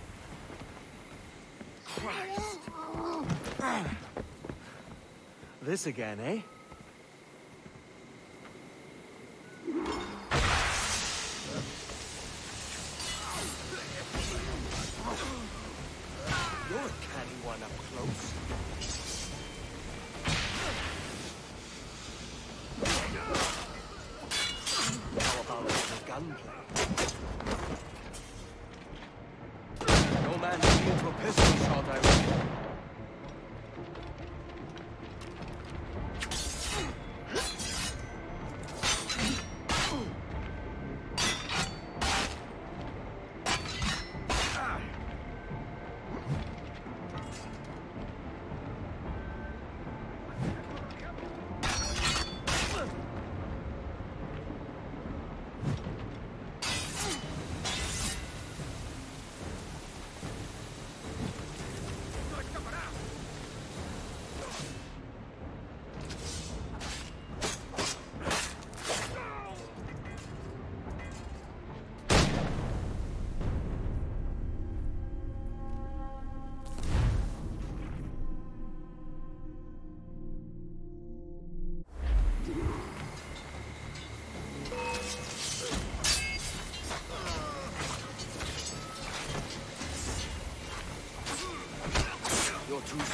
Christ. This again, eh? You're a canny one up close. How about the gunplay? No man's field for pistol shot, I reckon.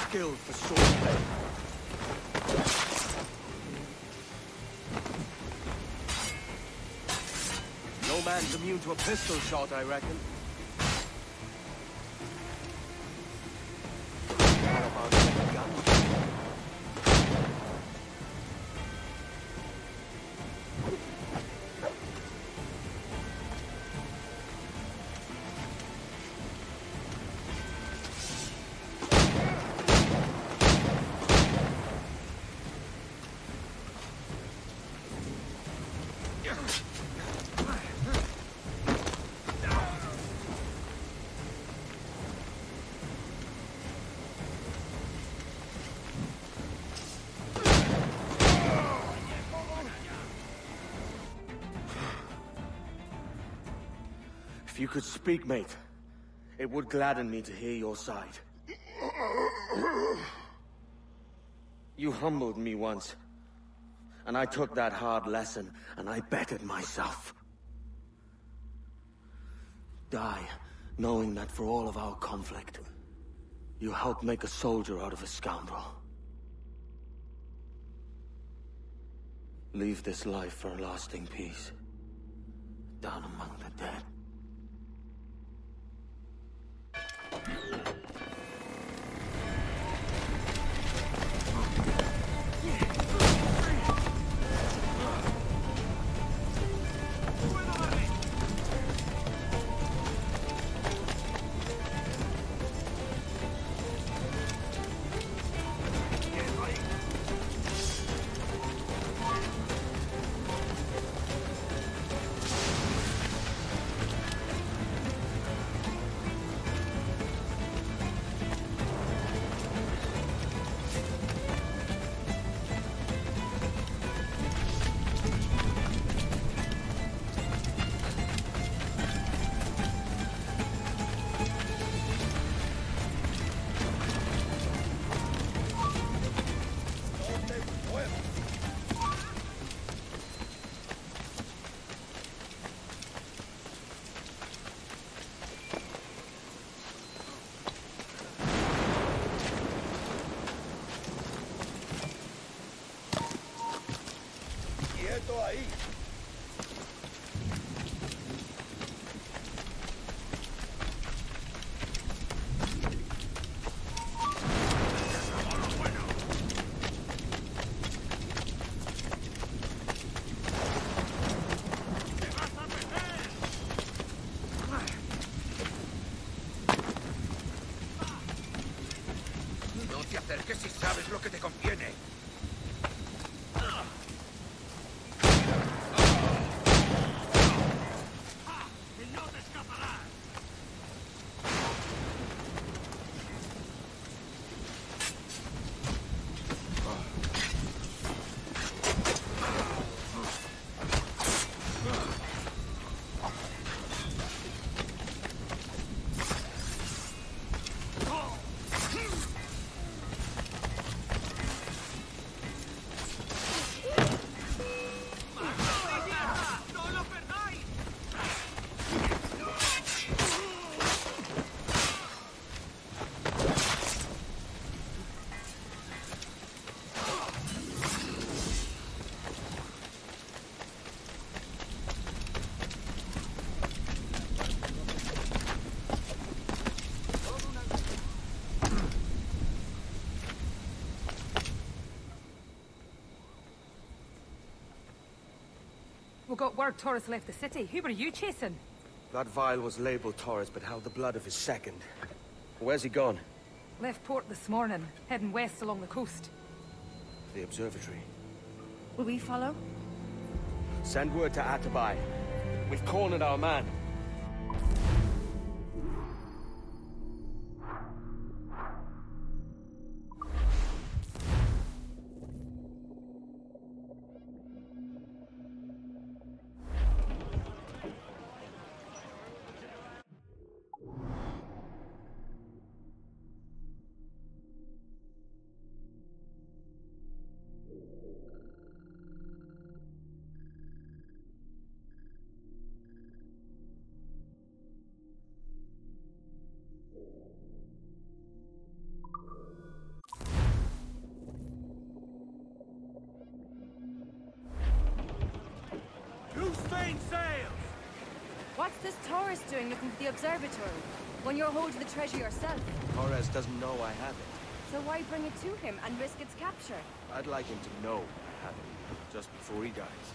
skilled for swordplay. No man's immune to a pistol shot, I reckon. How about a gun? If you could speak, mate, it would gladden me to hear your side. You humbled me once, and I took that hard lesson, and I bettered myself. Die, knowing that for all of our conflict, you helped make a soldier out of a scoundrel. Leave this life for a lasting peace, down among the dead.
Ahí.
No te acerques si sabes lo que te conviene.
We got word Torres left the city. Who were you chasing?
That vial was labeled Torres, but held the blood of his second. Where's he gone?
Left port this morning, heading west along the coast.
The observatory.
Will we follow?
Send word to Atabai. We've cornered our man.
What's this Taurus doing looking for the observatory, when you're holding the treasure yourself?
Torres doesn't know I have it.
So why bring it to him and risk its capture?
I'd like him to know I have it, just before he dies.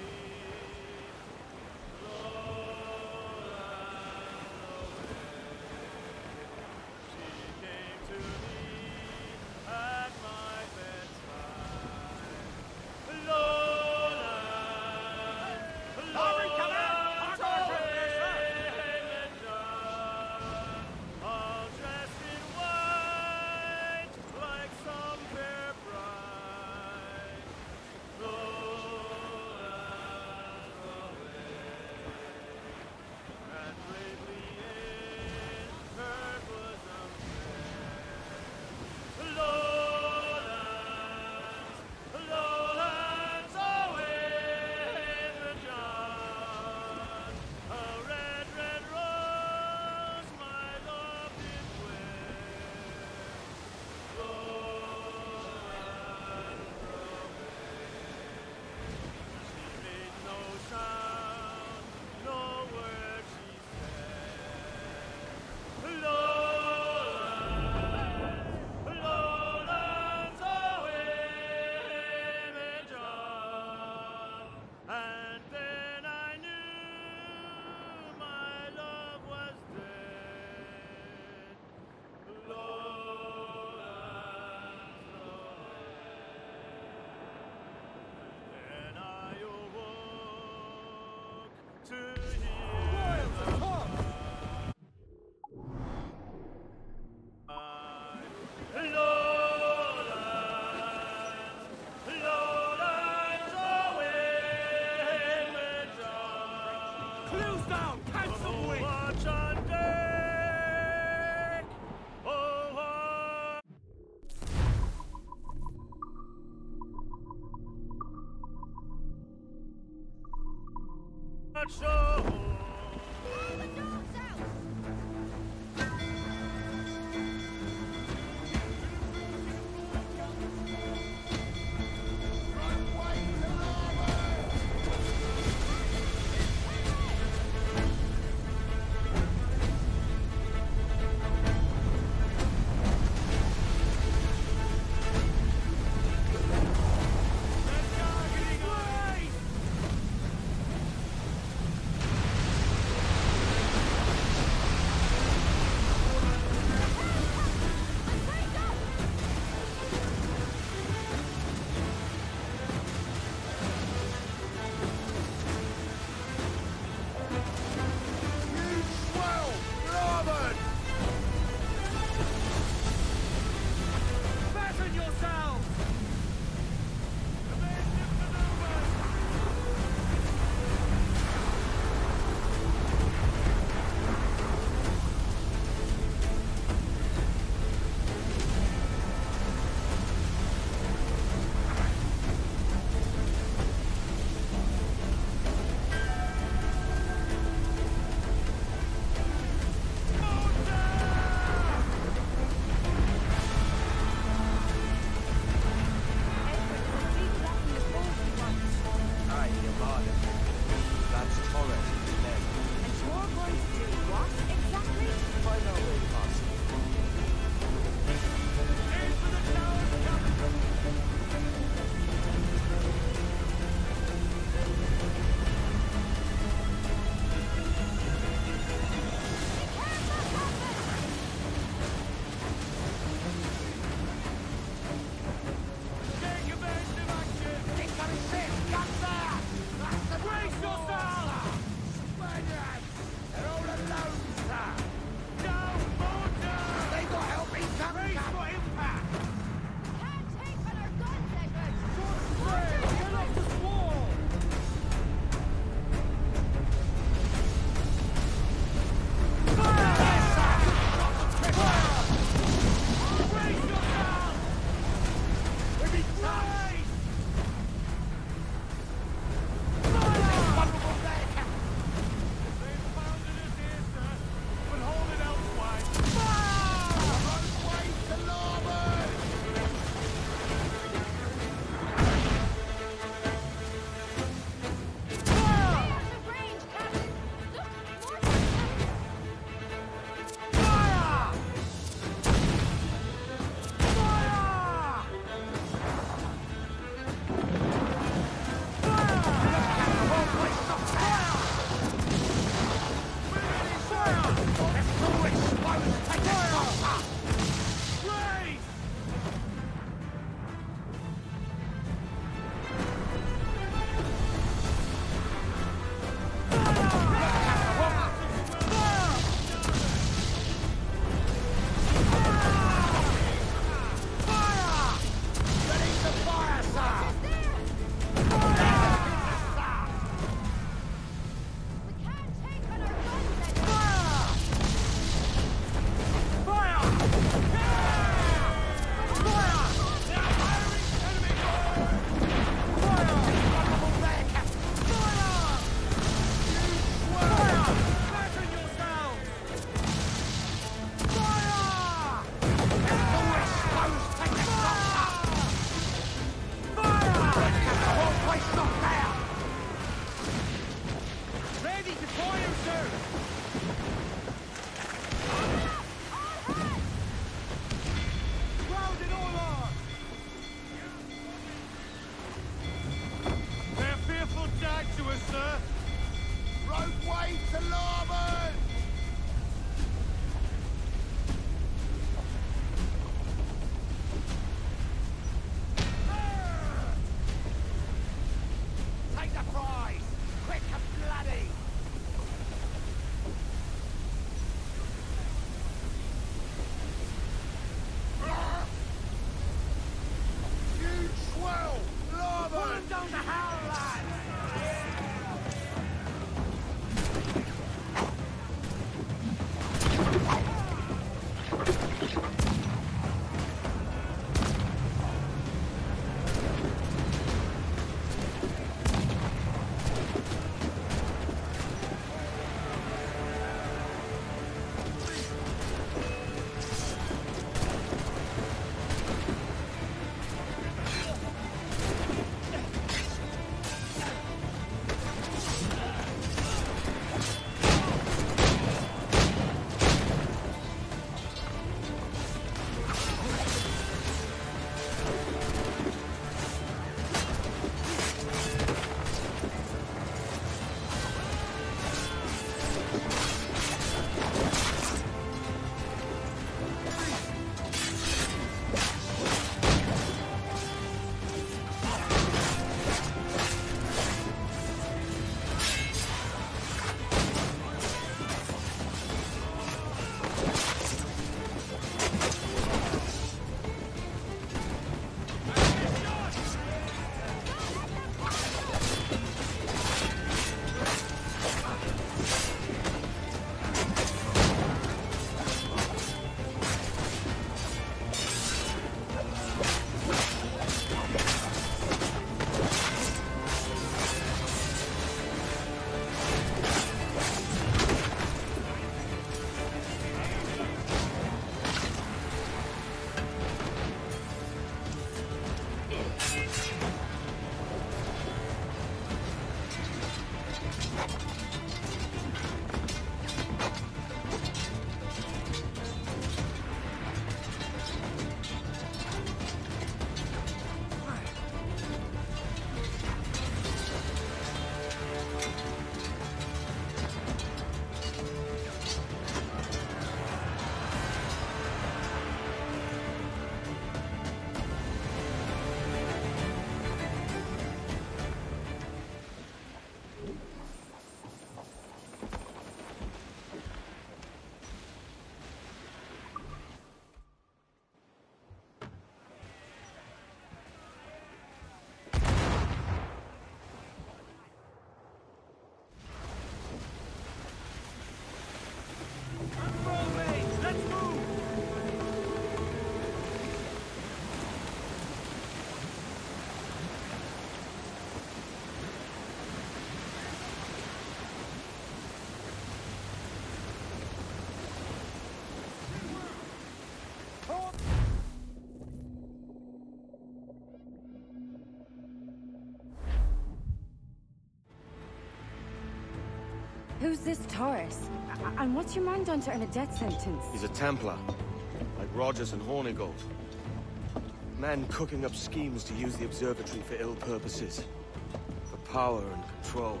Who's this Taurus? And what's your man done to earn a death sentence?
He's a Templar, like Rogers and Hornigold. Men cooking up schemes to use the observatory for ill purposes. For power and control.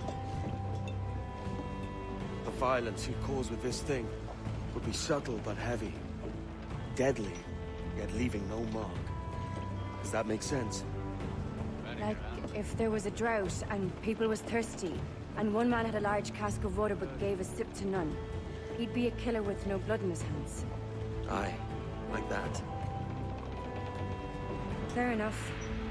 The violence he'd cause with this thing would be subtle but heavy. Deadly, yet leaving no mark. Does that make sense?
Like, if there was a drought and people was thirsty, and one man had a large cask of water but gave a sip to none, he'd be a killer with no blood in his hands.
Aye, like that.
Fair enough.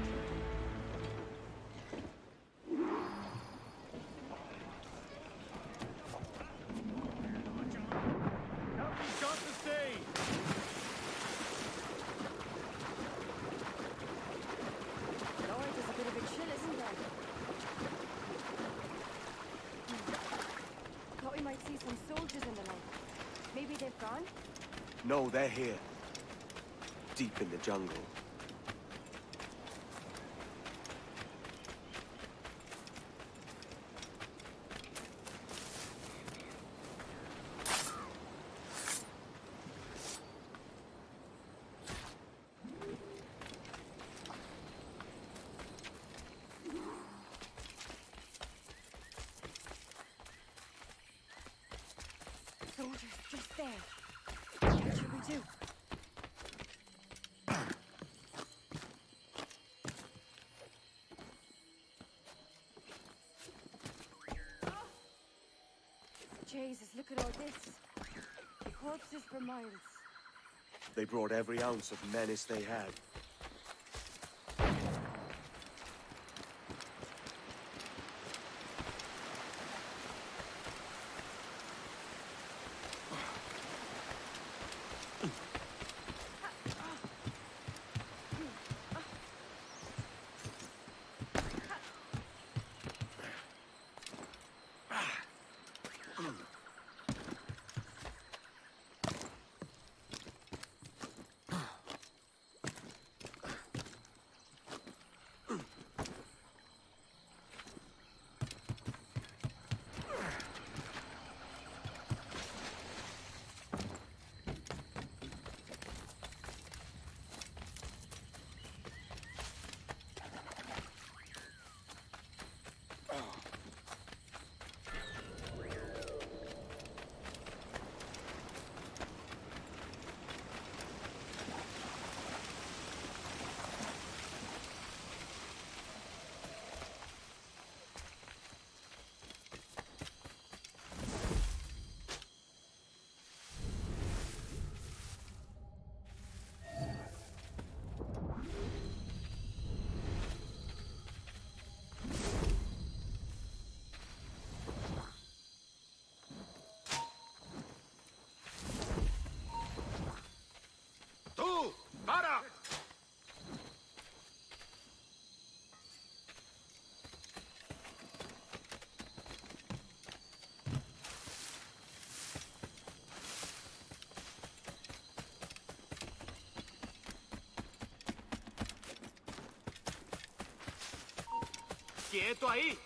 No, they're here. Deep in the jungle.
Soldiers just there. What should we do? Jesus, look at all this. Corpses for miles.
They brought every ounce of menace they had.
¡Para! ¡Quieto ahí!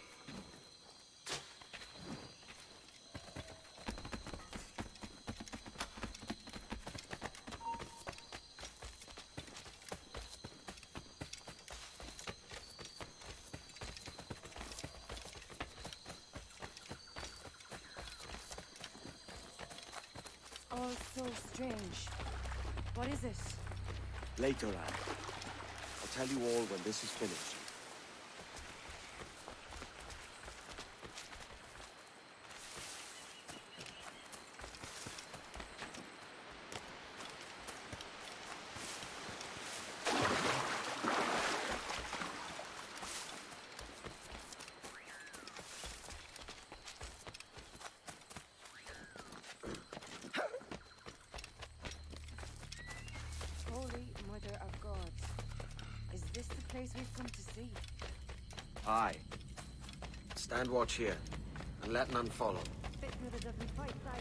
All so strange. What is it?
Later, Anne. I'll tell you all when this is finished.
Holy Mother of God. Is this the place we've come to see?
Aye. Stand watch here, and let none follow.
Fitna that doesn't fight right.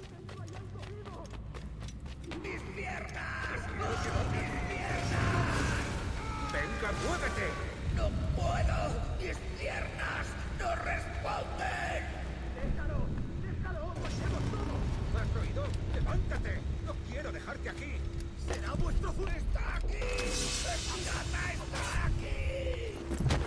¡Mis piernas! ¡Venga, muévete! ¡No puedo! ¡Mis piernas no responden! ¡Déjalo! ¡Lárgate! ¡No quiero dejarte aquí! ¡Será vuestro futuro! ¡Está aquí! ¡El pirata está aquí!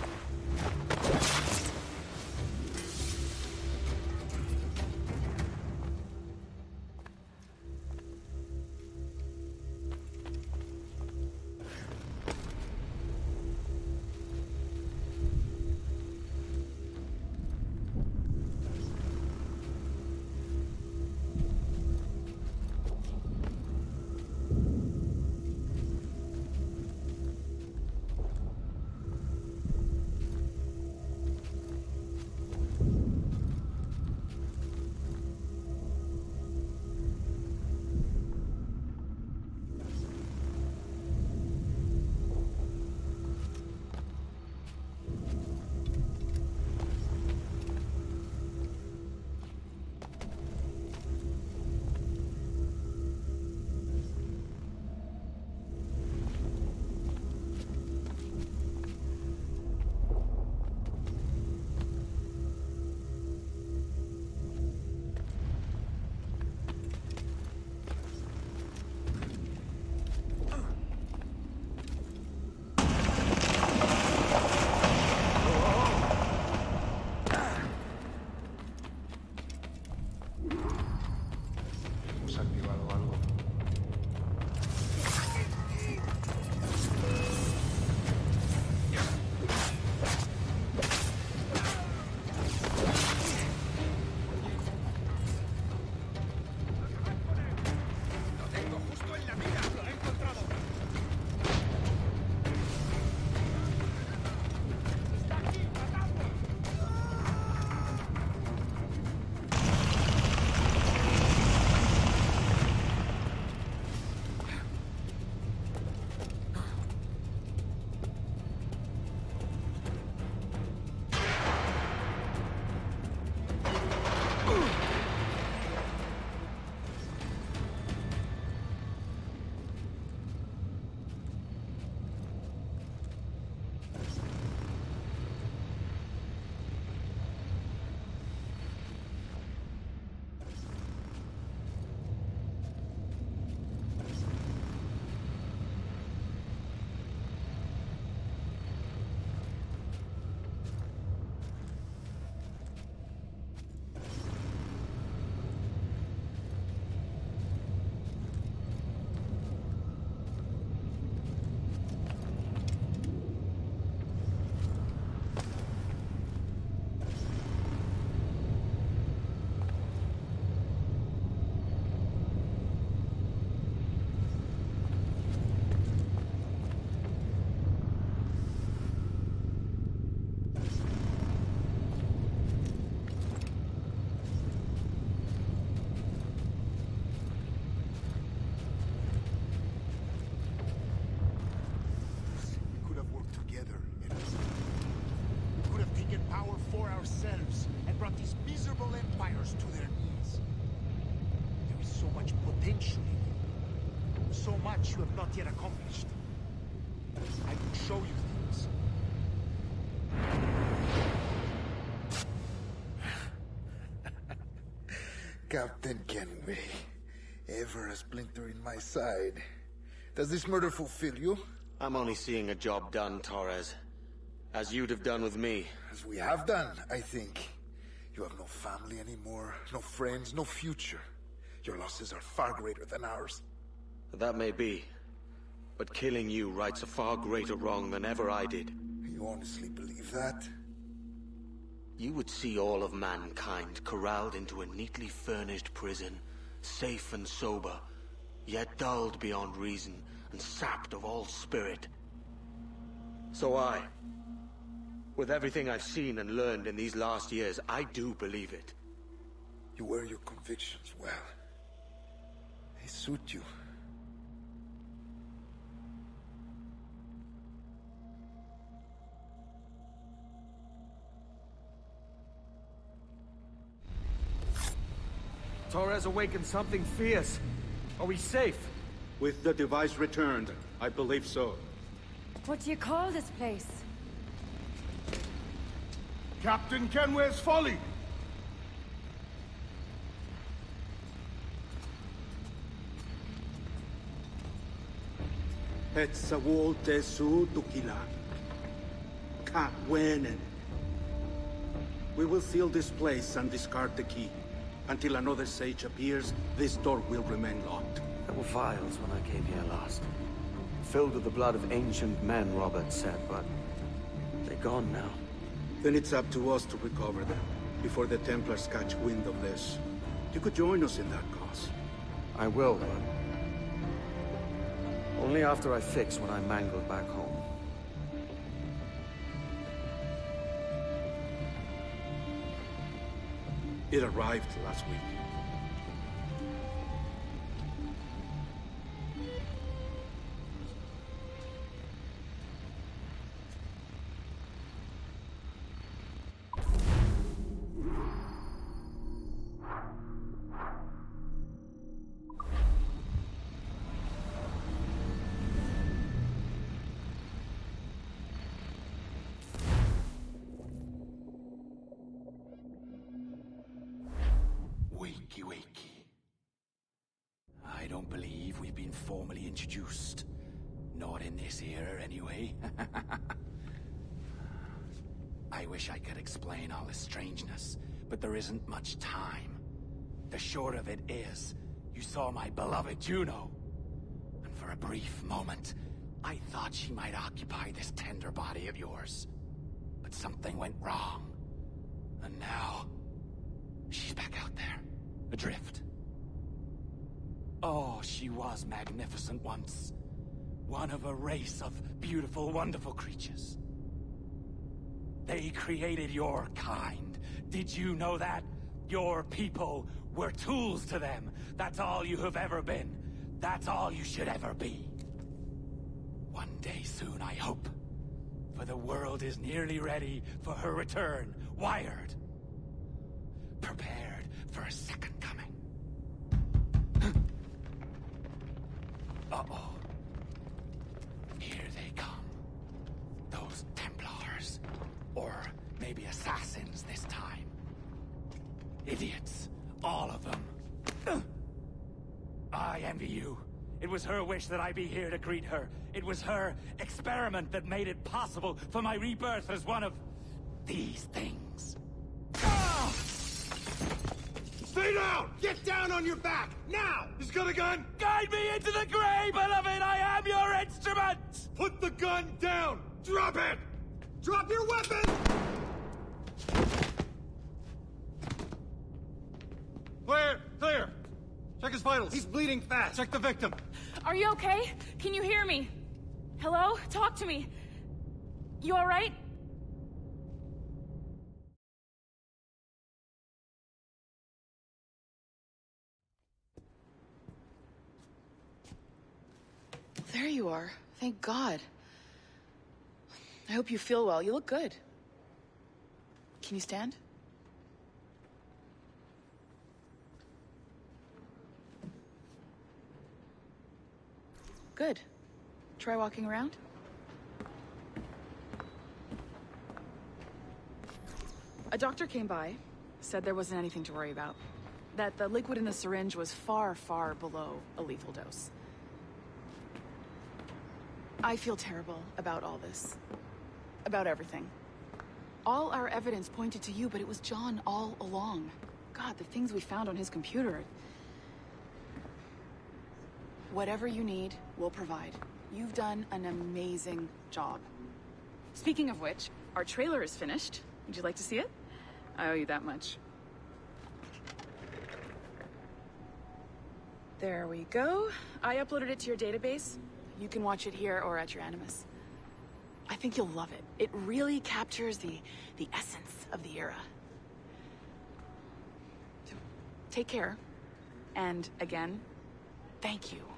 ourselves and brought these miserable empires to their knees. There is so much potential in you. So much you have not yet accomplished. I will show you things. Captain Kenway, ever a splinter in my side. Does this murder fulfill you?
I'm only seeing a job done, Torres. As you'd have done with me.
As we have done, I think. You have no family anymore, no friends, no future. Your losses are far greater than ours.
That may be. But killing you rights a far greater wrong than ever I did.
You honestly believe that?
You would see all of mankind corralled into a neatly furnished prison, safe and sober, yet dulled beyond reason and sapped of all spirit. So with everything I've seen and learned in these last years, I do believe it.
You wear your convictions well. They suit you.
Torres awakened something fierce. Are we safe?
With the device returned, I believe so.
What do you call this place?
Captain Kenway's Folly!
Hetzawolte su tukila. Katwenen. We will seal this place and discard the key. Until another sage appears, this door will remain locked.
There were vials when I came here last. Filled with the blood of ancient men, Robert said, but they're gone now.
Then it's up to us to recover them, before the Templars catch wind of this. You could join us in that cause.
I will, but only after I fix what I mangled back home.
It arrived last week.
Wakey. I don't believe we've been formally introduced. Not in this era, anyway. I wish I could explain all this strangeness, but there isn't much time. The short of it is, you saw my beloved Juno. And for a brief moment, I thought she might occupy this tender body of yours. But something went wrong. And now, she's back out there. Adrift. Oh, she was magnificent once. One of a race of beautiful, wonderful creatures. They created your kind. Did you know that? Your people were tools to them. That's all you have ever been. That's all you should ever be. One day soon, I hope. For the world is nearly ready for her return. Wired. Prepared for a second coming. Uh-oh. Here they come. Those Templars. Or maybe assassins this time. Idiots. All of them. I envy you. It was her wish that I be here to greet her. It was her experiment that made it possible for my rebirth as one of these things. Ah!
Stay down! Get down on your back! Now! He's got a gun!
Guide me into the grave, beloved! I am your instrument!
Put the gun down! Drop it! Drop your weapon! Clear! Check his vitals. He's bleeding fast. Check the victim.
Are you okay? Can you hear me? Hello? Talk to me. You alright?
There you are. Thank God. I hope you feel well. You look good. Can you stand? Good. Try walking around. A doctor came by, said there wasn't anything to worry about. That the liquid in the syringe was far, far below a lethal dose. I feel terrible about all this. About everything. All our evidence pointed to you, but it was John all along. God, the things we found on his computer. Whatever you need, we'll provide. You've done an amazing job. Speaking of which, our trailer is finished. Would you like to see it? I owe you that much. There we go. I uploaded it to your database. You can watch it here or at your Animus. I think you'll love it. It really captures the essence of the era. So, take care. And again, thank you.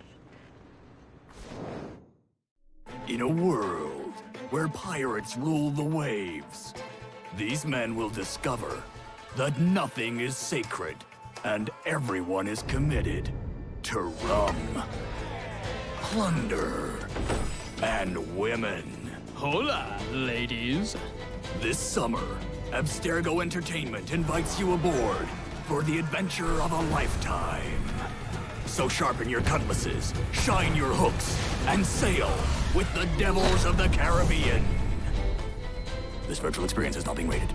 In a world where pirates rule the waves, these men will discover that nothing is sacred and everyone is committed to rum, plunder, and women.
Hola, ladies.
This summer, Abstergo Entertainment invites you aboard for the adventure of a lifetime. So sharpen your cutlasses, shine your hooks, and sail with the Devils of the Caribbean. This virtual experience is not being rated.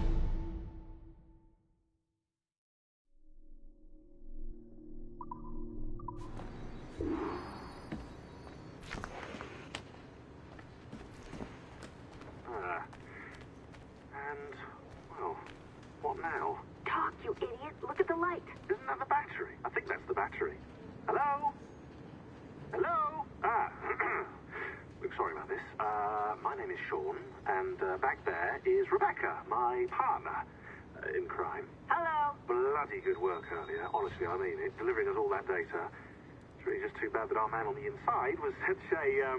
Well, what now?
Talk, you idiot. Look at the light.
Isn't that the battery? I think that's the battery. Hello? Hello? Look, sorry about this. My name is Sean, and back there is Rebecca, my partner in crime.
Hello.
Bloody good work earlier. Honestly, I mean it. Delivering us all that data. It's really just too bad that our man on the inside was such a,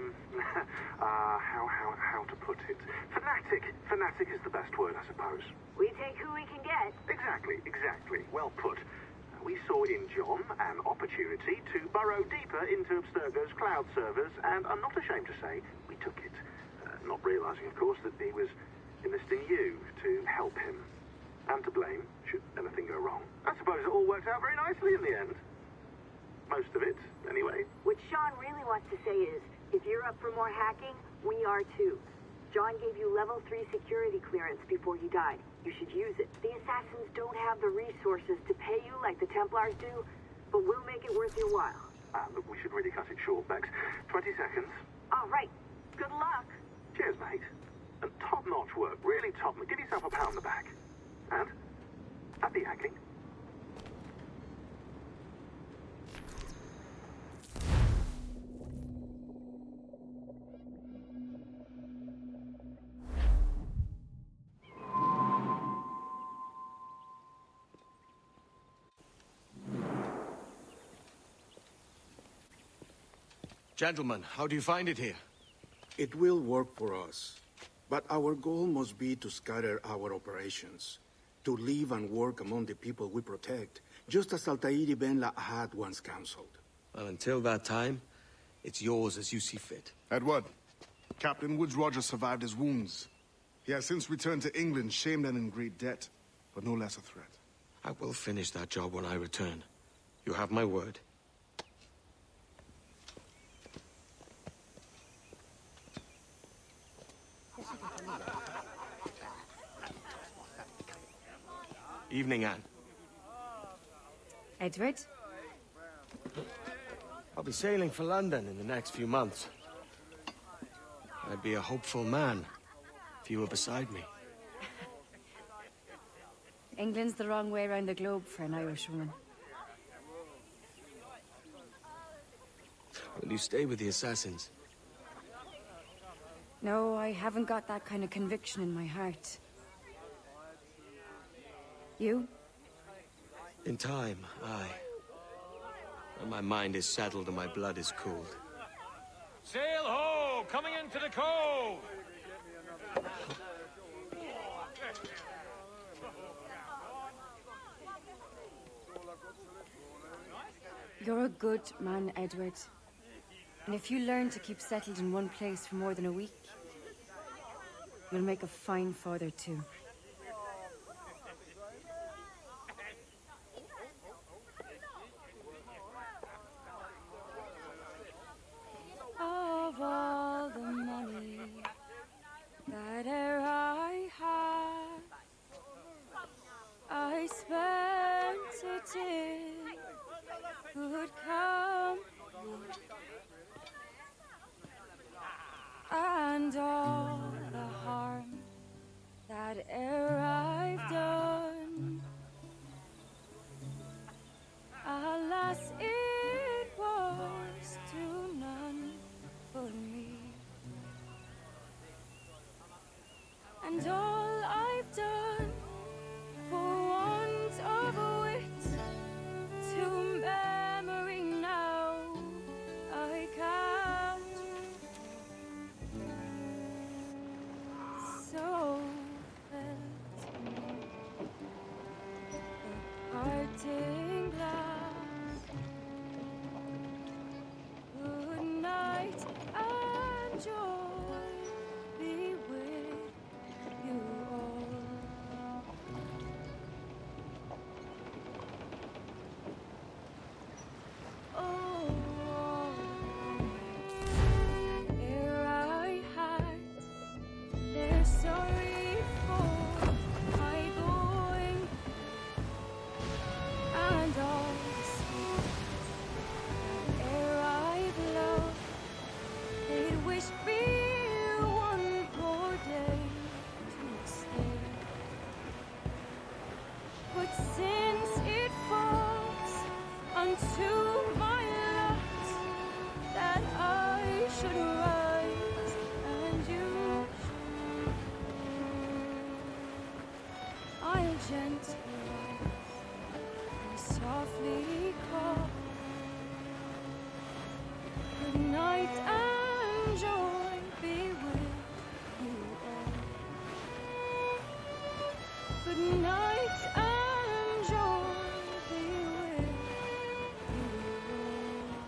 how to put it? Fanatic. Fanatic is the best word, I suppose.
We take who we can get.
Exactly. Well put. We saw in John an opportunity to burrow deeper into Abstergo's cloud servers, and I'm not ashamed to say we took it. Not realizing, of course, that he was enlisting you to help him. And to blame, should anything go wrong. I suppose it all worked out very nicely in the end. Most of it, anyway.
What Sean really wants to say is, if you're up for more hacking, we are too. John gave you level 3 security clearance before he died. You should use it. The assassins don't have the resources to pay you like the Templars do, but we'll make it worth your while.
Look, we should really cut it short, Bex. 20 seconds.
All right. Good luck.
Cheers, mate. And top-notch work. Really top. Give yourself a pat on the back. And happy hacking.
Gentlemen, how do you find it here?
It will work for us. But our goal must be to scatter our operations. To live and work among the people we protect, just as Altair ibn La'ahad once counseled.
Well, until that time, it's yours as you see fit.
Edward, Captain Woods Rogers survived his wounds. He has since returned to England, shamed and in great debt, but no less a threat.
I will finish that job when I return. You have my word. Evening, Anne.
Edward?
I'll be sailing for London in the next few months. I'd be a hopeful man if you were beside me.
England's the wrong way around the globe for an Irish woman.
Will you stay with the assassins?
No, I haven't got that kind of conviction in my heart. You?
In time, aye. When my mind is settled and my blood is cooled.
Sail ho! Coming into the cove!
You're a good man, Edward. And if you learn to keep settled in one place for more than a week, you'll make a fine father too. Of all the money that e'er I had, I spent it in good company, and all the harm that e'er I've done, alas, it was to none but me. And all I've done for want of a wit to memory now I can't. So felt the parting glass. Good night and joy be with you.
gentle and softly call. Good night and joy be with you all. Good night and joy be with you all.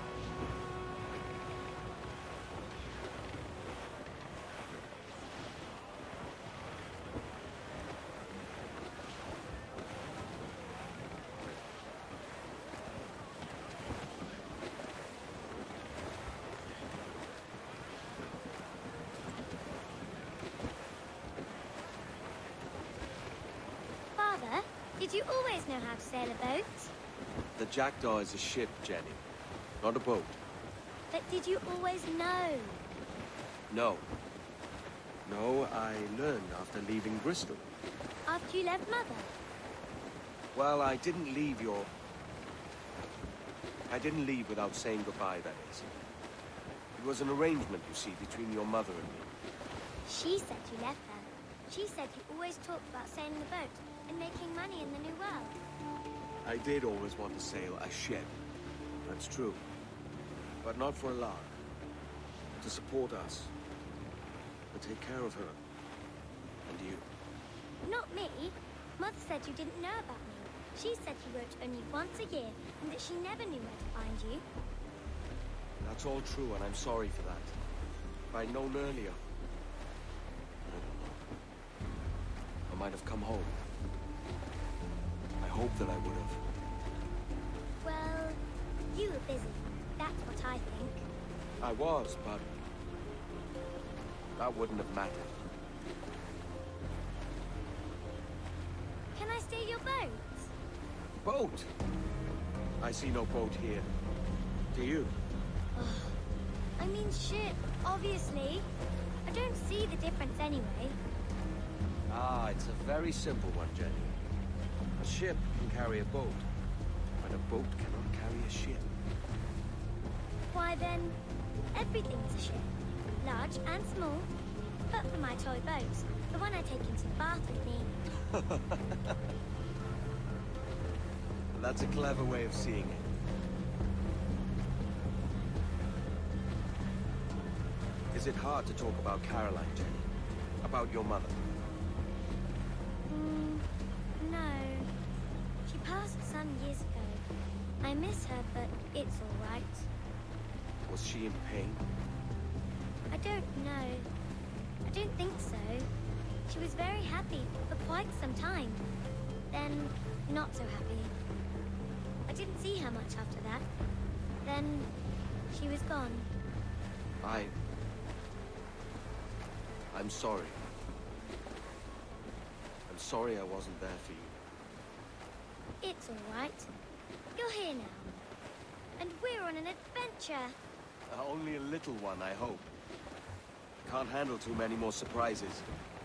Father, did you always know how to sail a boat?
The Jackdaw is a ship, Jenny, not a boat.
But did you always know?
No. No, I learned after leaving Bristol.
After you left Mother?
Well, I didn't leave without saying goodbye, that is. It was an arrangement, you see, between your mother and me.
She said you left her. She said you always talked about sailing the boat and making money in the New World.
I did always want to sail a ship. That's true. But not for a lark. To support us. To take care of her. And you.
Not me. Mother said you didn't know about me. She said you wrote only once a year and that she never knew where to find you.
That's all true, and I'm sorry for that. If I'd known earlier... I don't know. I might have come home. I hope that I would have.
Well, you were busy. That's what I think.
I was, but... that wouldn't have mattered.
Can I steal your boat?
Boat? I see no boat here. Do you?
I mean ship, obviously. I don't see the difference anyway.
Ah, it's a very simple one, Jenny. A ship can carry a boat, but a boat cannot carry a ship.
Why then, everything is a ship. Large and small. But for my toy boat, the one I take into the bath with me.
That's a clever way of seeing it. Is it hard to talk about Caroline, Jenny? About your mother?
No. She passed some years ago. I miss her, but it's all right.
Was she in pain?
I don't know. I don't think so. She was very happy for quite some time. Then, not so happy. I didn't see her much after that. Then, she was gone.
I'm sorry. I'm sorry I wasn't there for you.
It's all right. You're here now. And we're on an adventure.
Only a little one, I hope. Can't handle too many more surprises.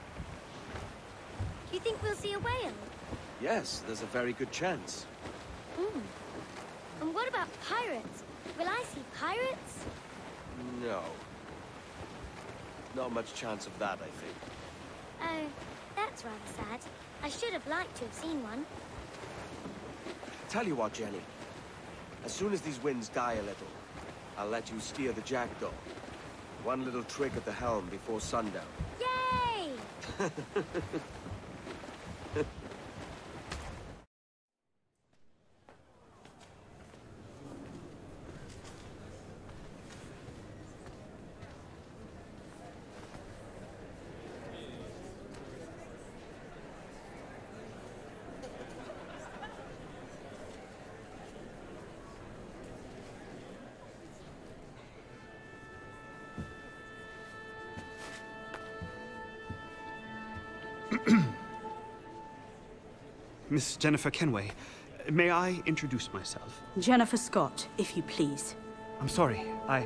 Do you think we'll see a whale?
Yes, there's a very good chance.
And what about pirates? Will I see pirates?
No. Not much chance of that, I think.
Oh, that's rather sad. I should have liked to have seen one.
Tell you what, Jenny. As soon as these winds die a little, I'll let you steer the Jackdaw. One little trick at the helm before sundown.
Yay!
Miss Jennifer Kenway, may I introduce myself?
Jennifer Scott, if you please.
I'm sorry,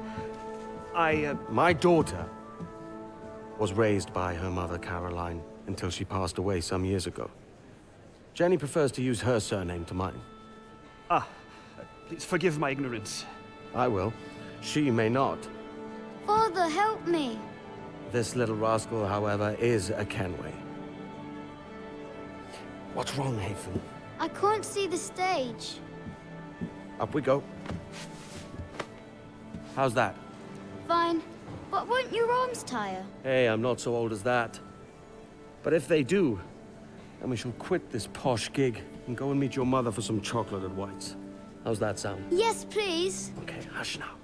My daughter was raised by her mother, Caroline, until she passed away some years ago. Jenny prefers to use her surname to mine.
Please forgive my ignorance.
I will. She may not.
Father, help me!
This little rascal, however, is a Kenway. What's wrong, Hafen?
I can't see the stage.
Up we go. How's that?
Fine. But won't your arms tire?
Hey, I'm not so old as that. But if they do, then we shall quit this posh gig and go and meet your mother for some chocolate at White's. How's that sound?
Yes, please.
Okay, hush now.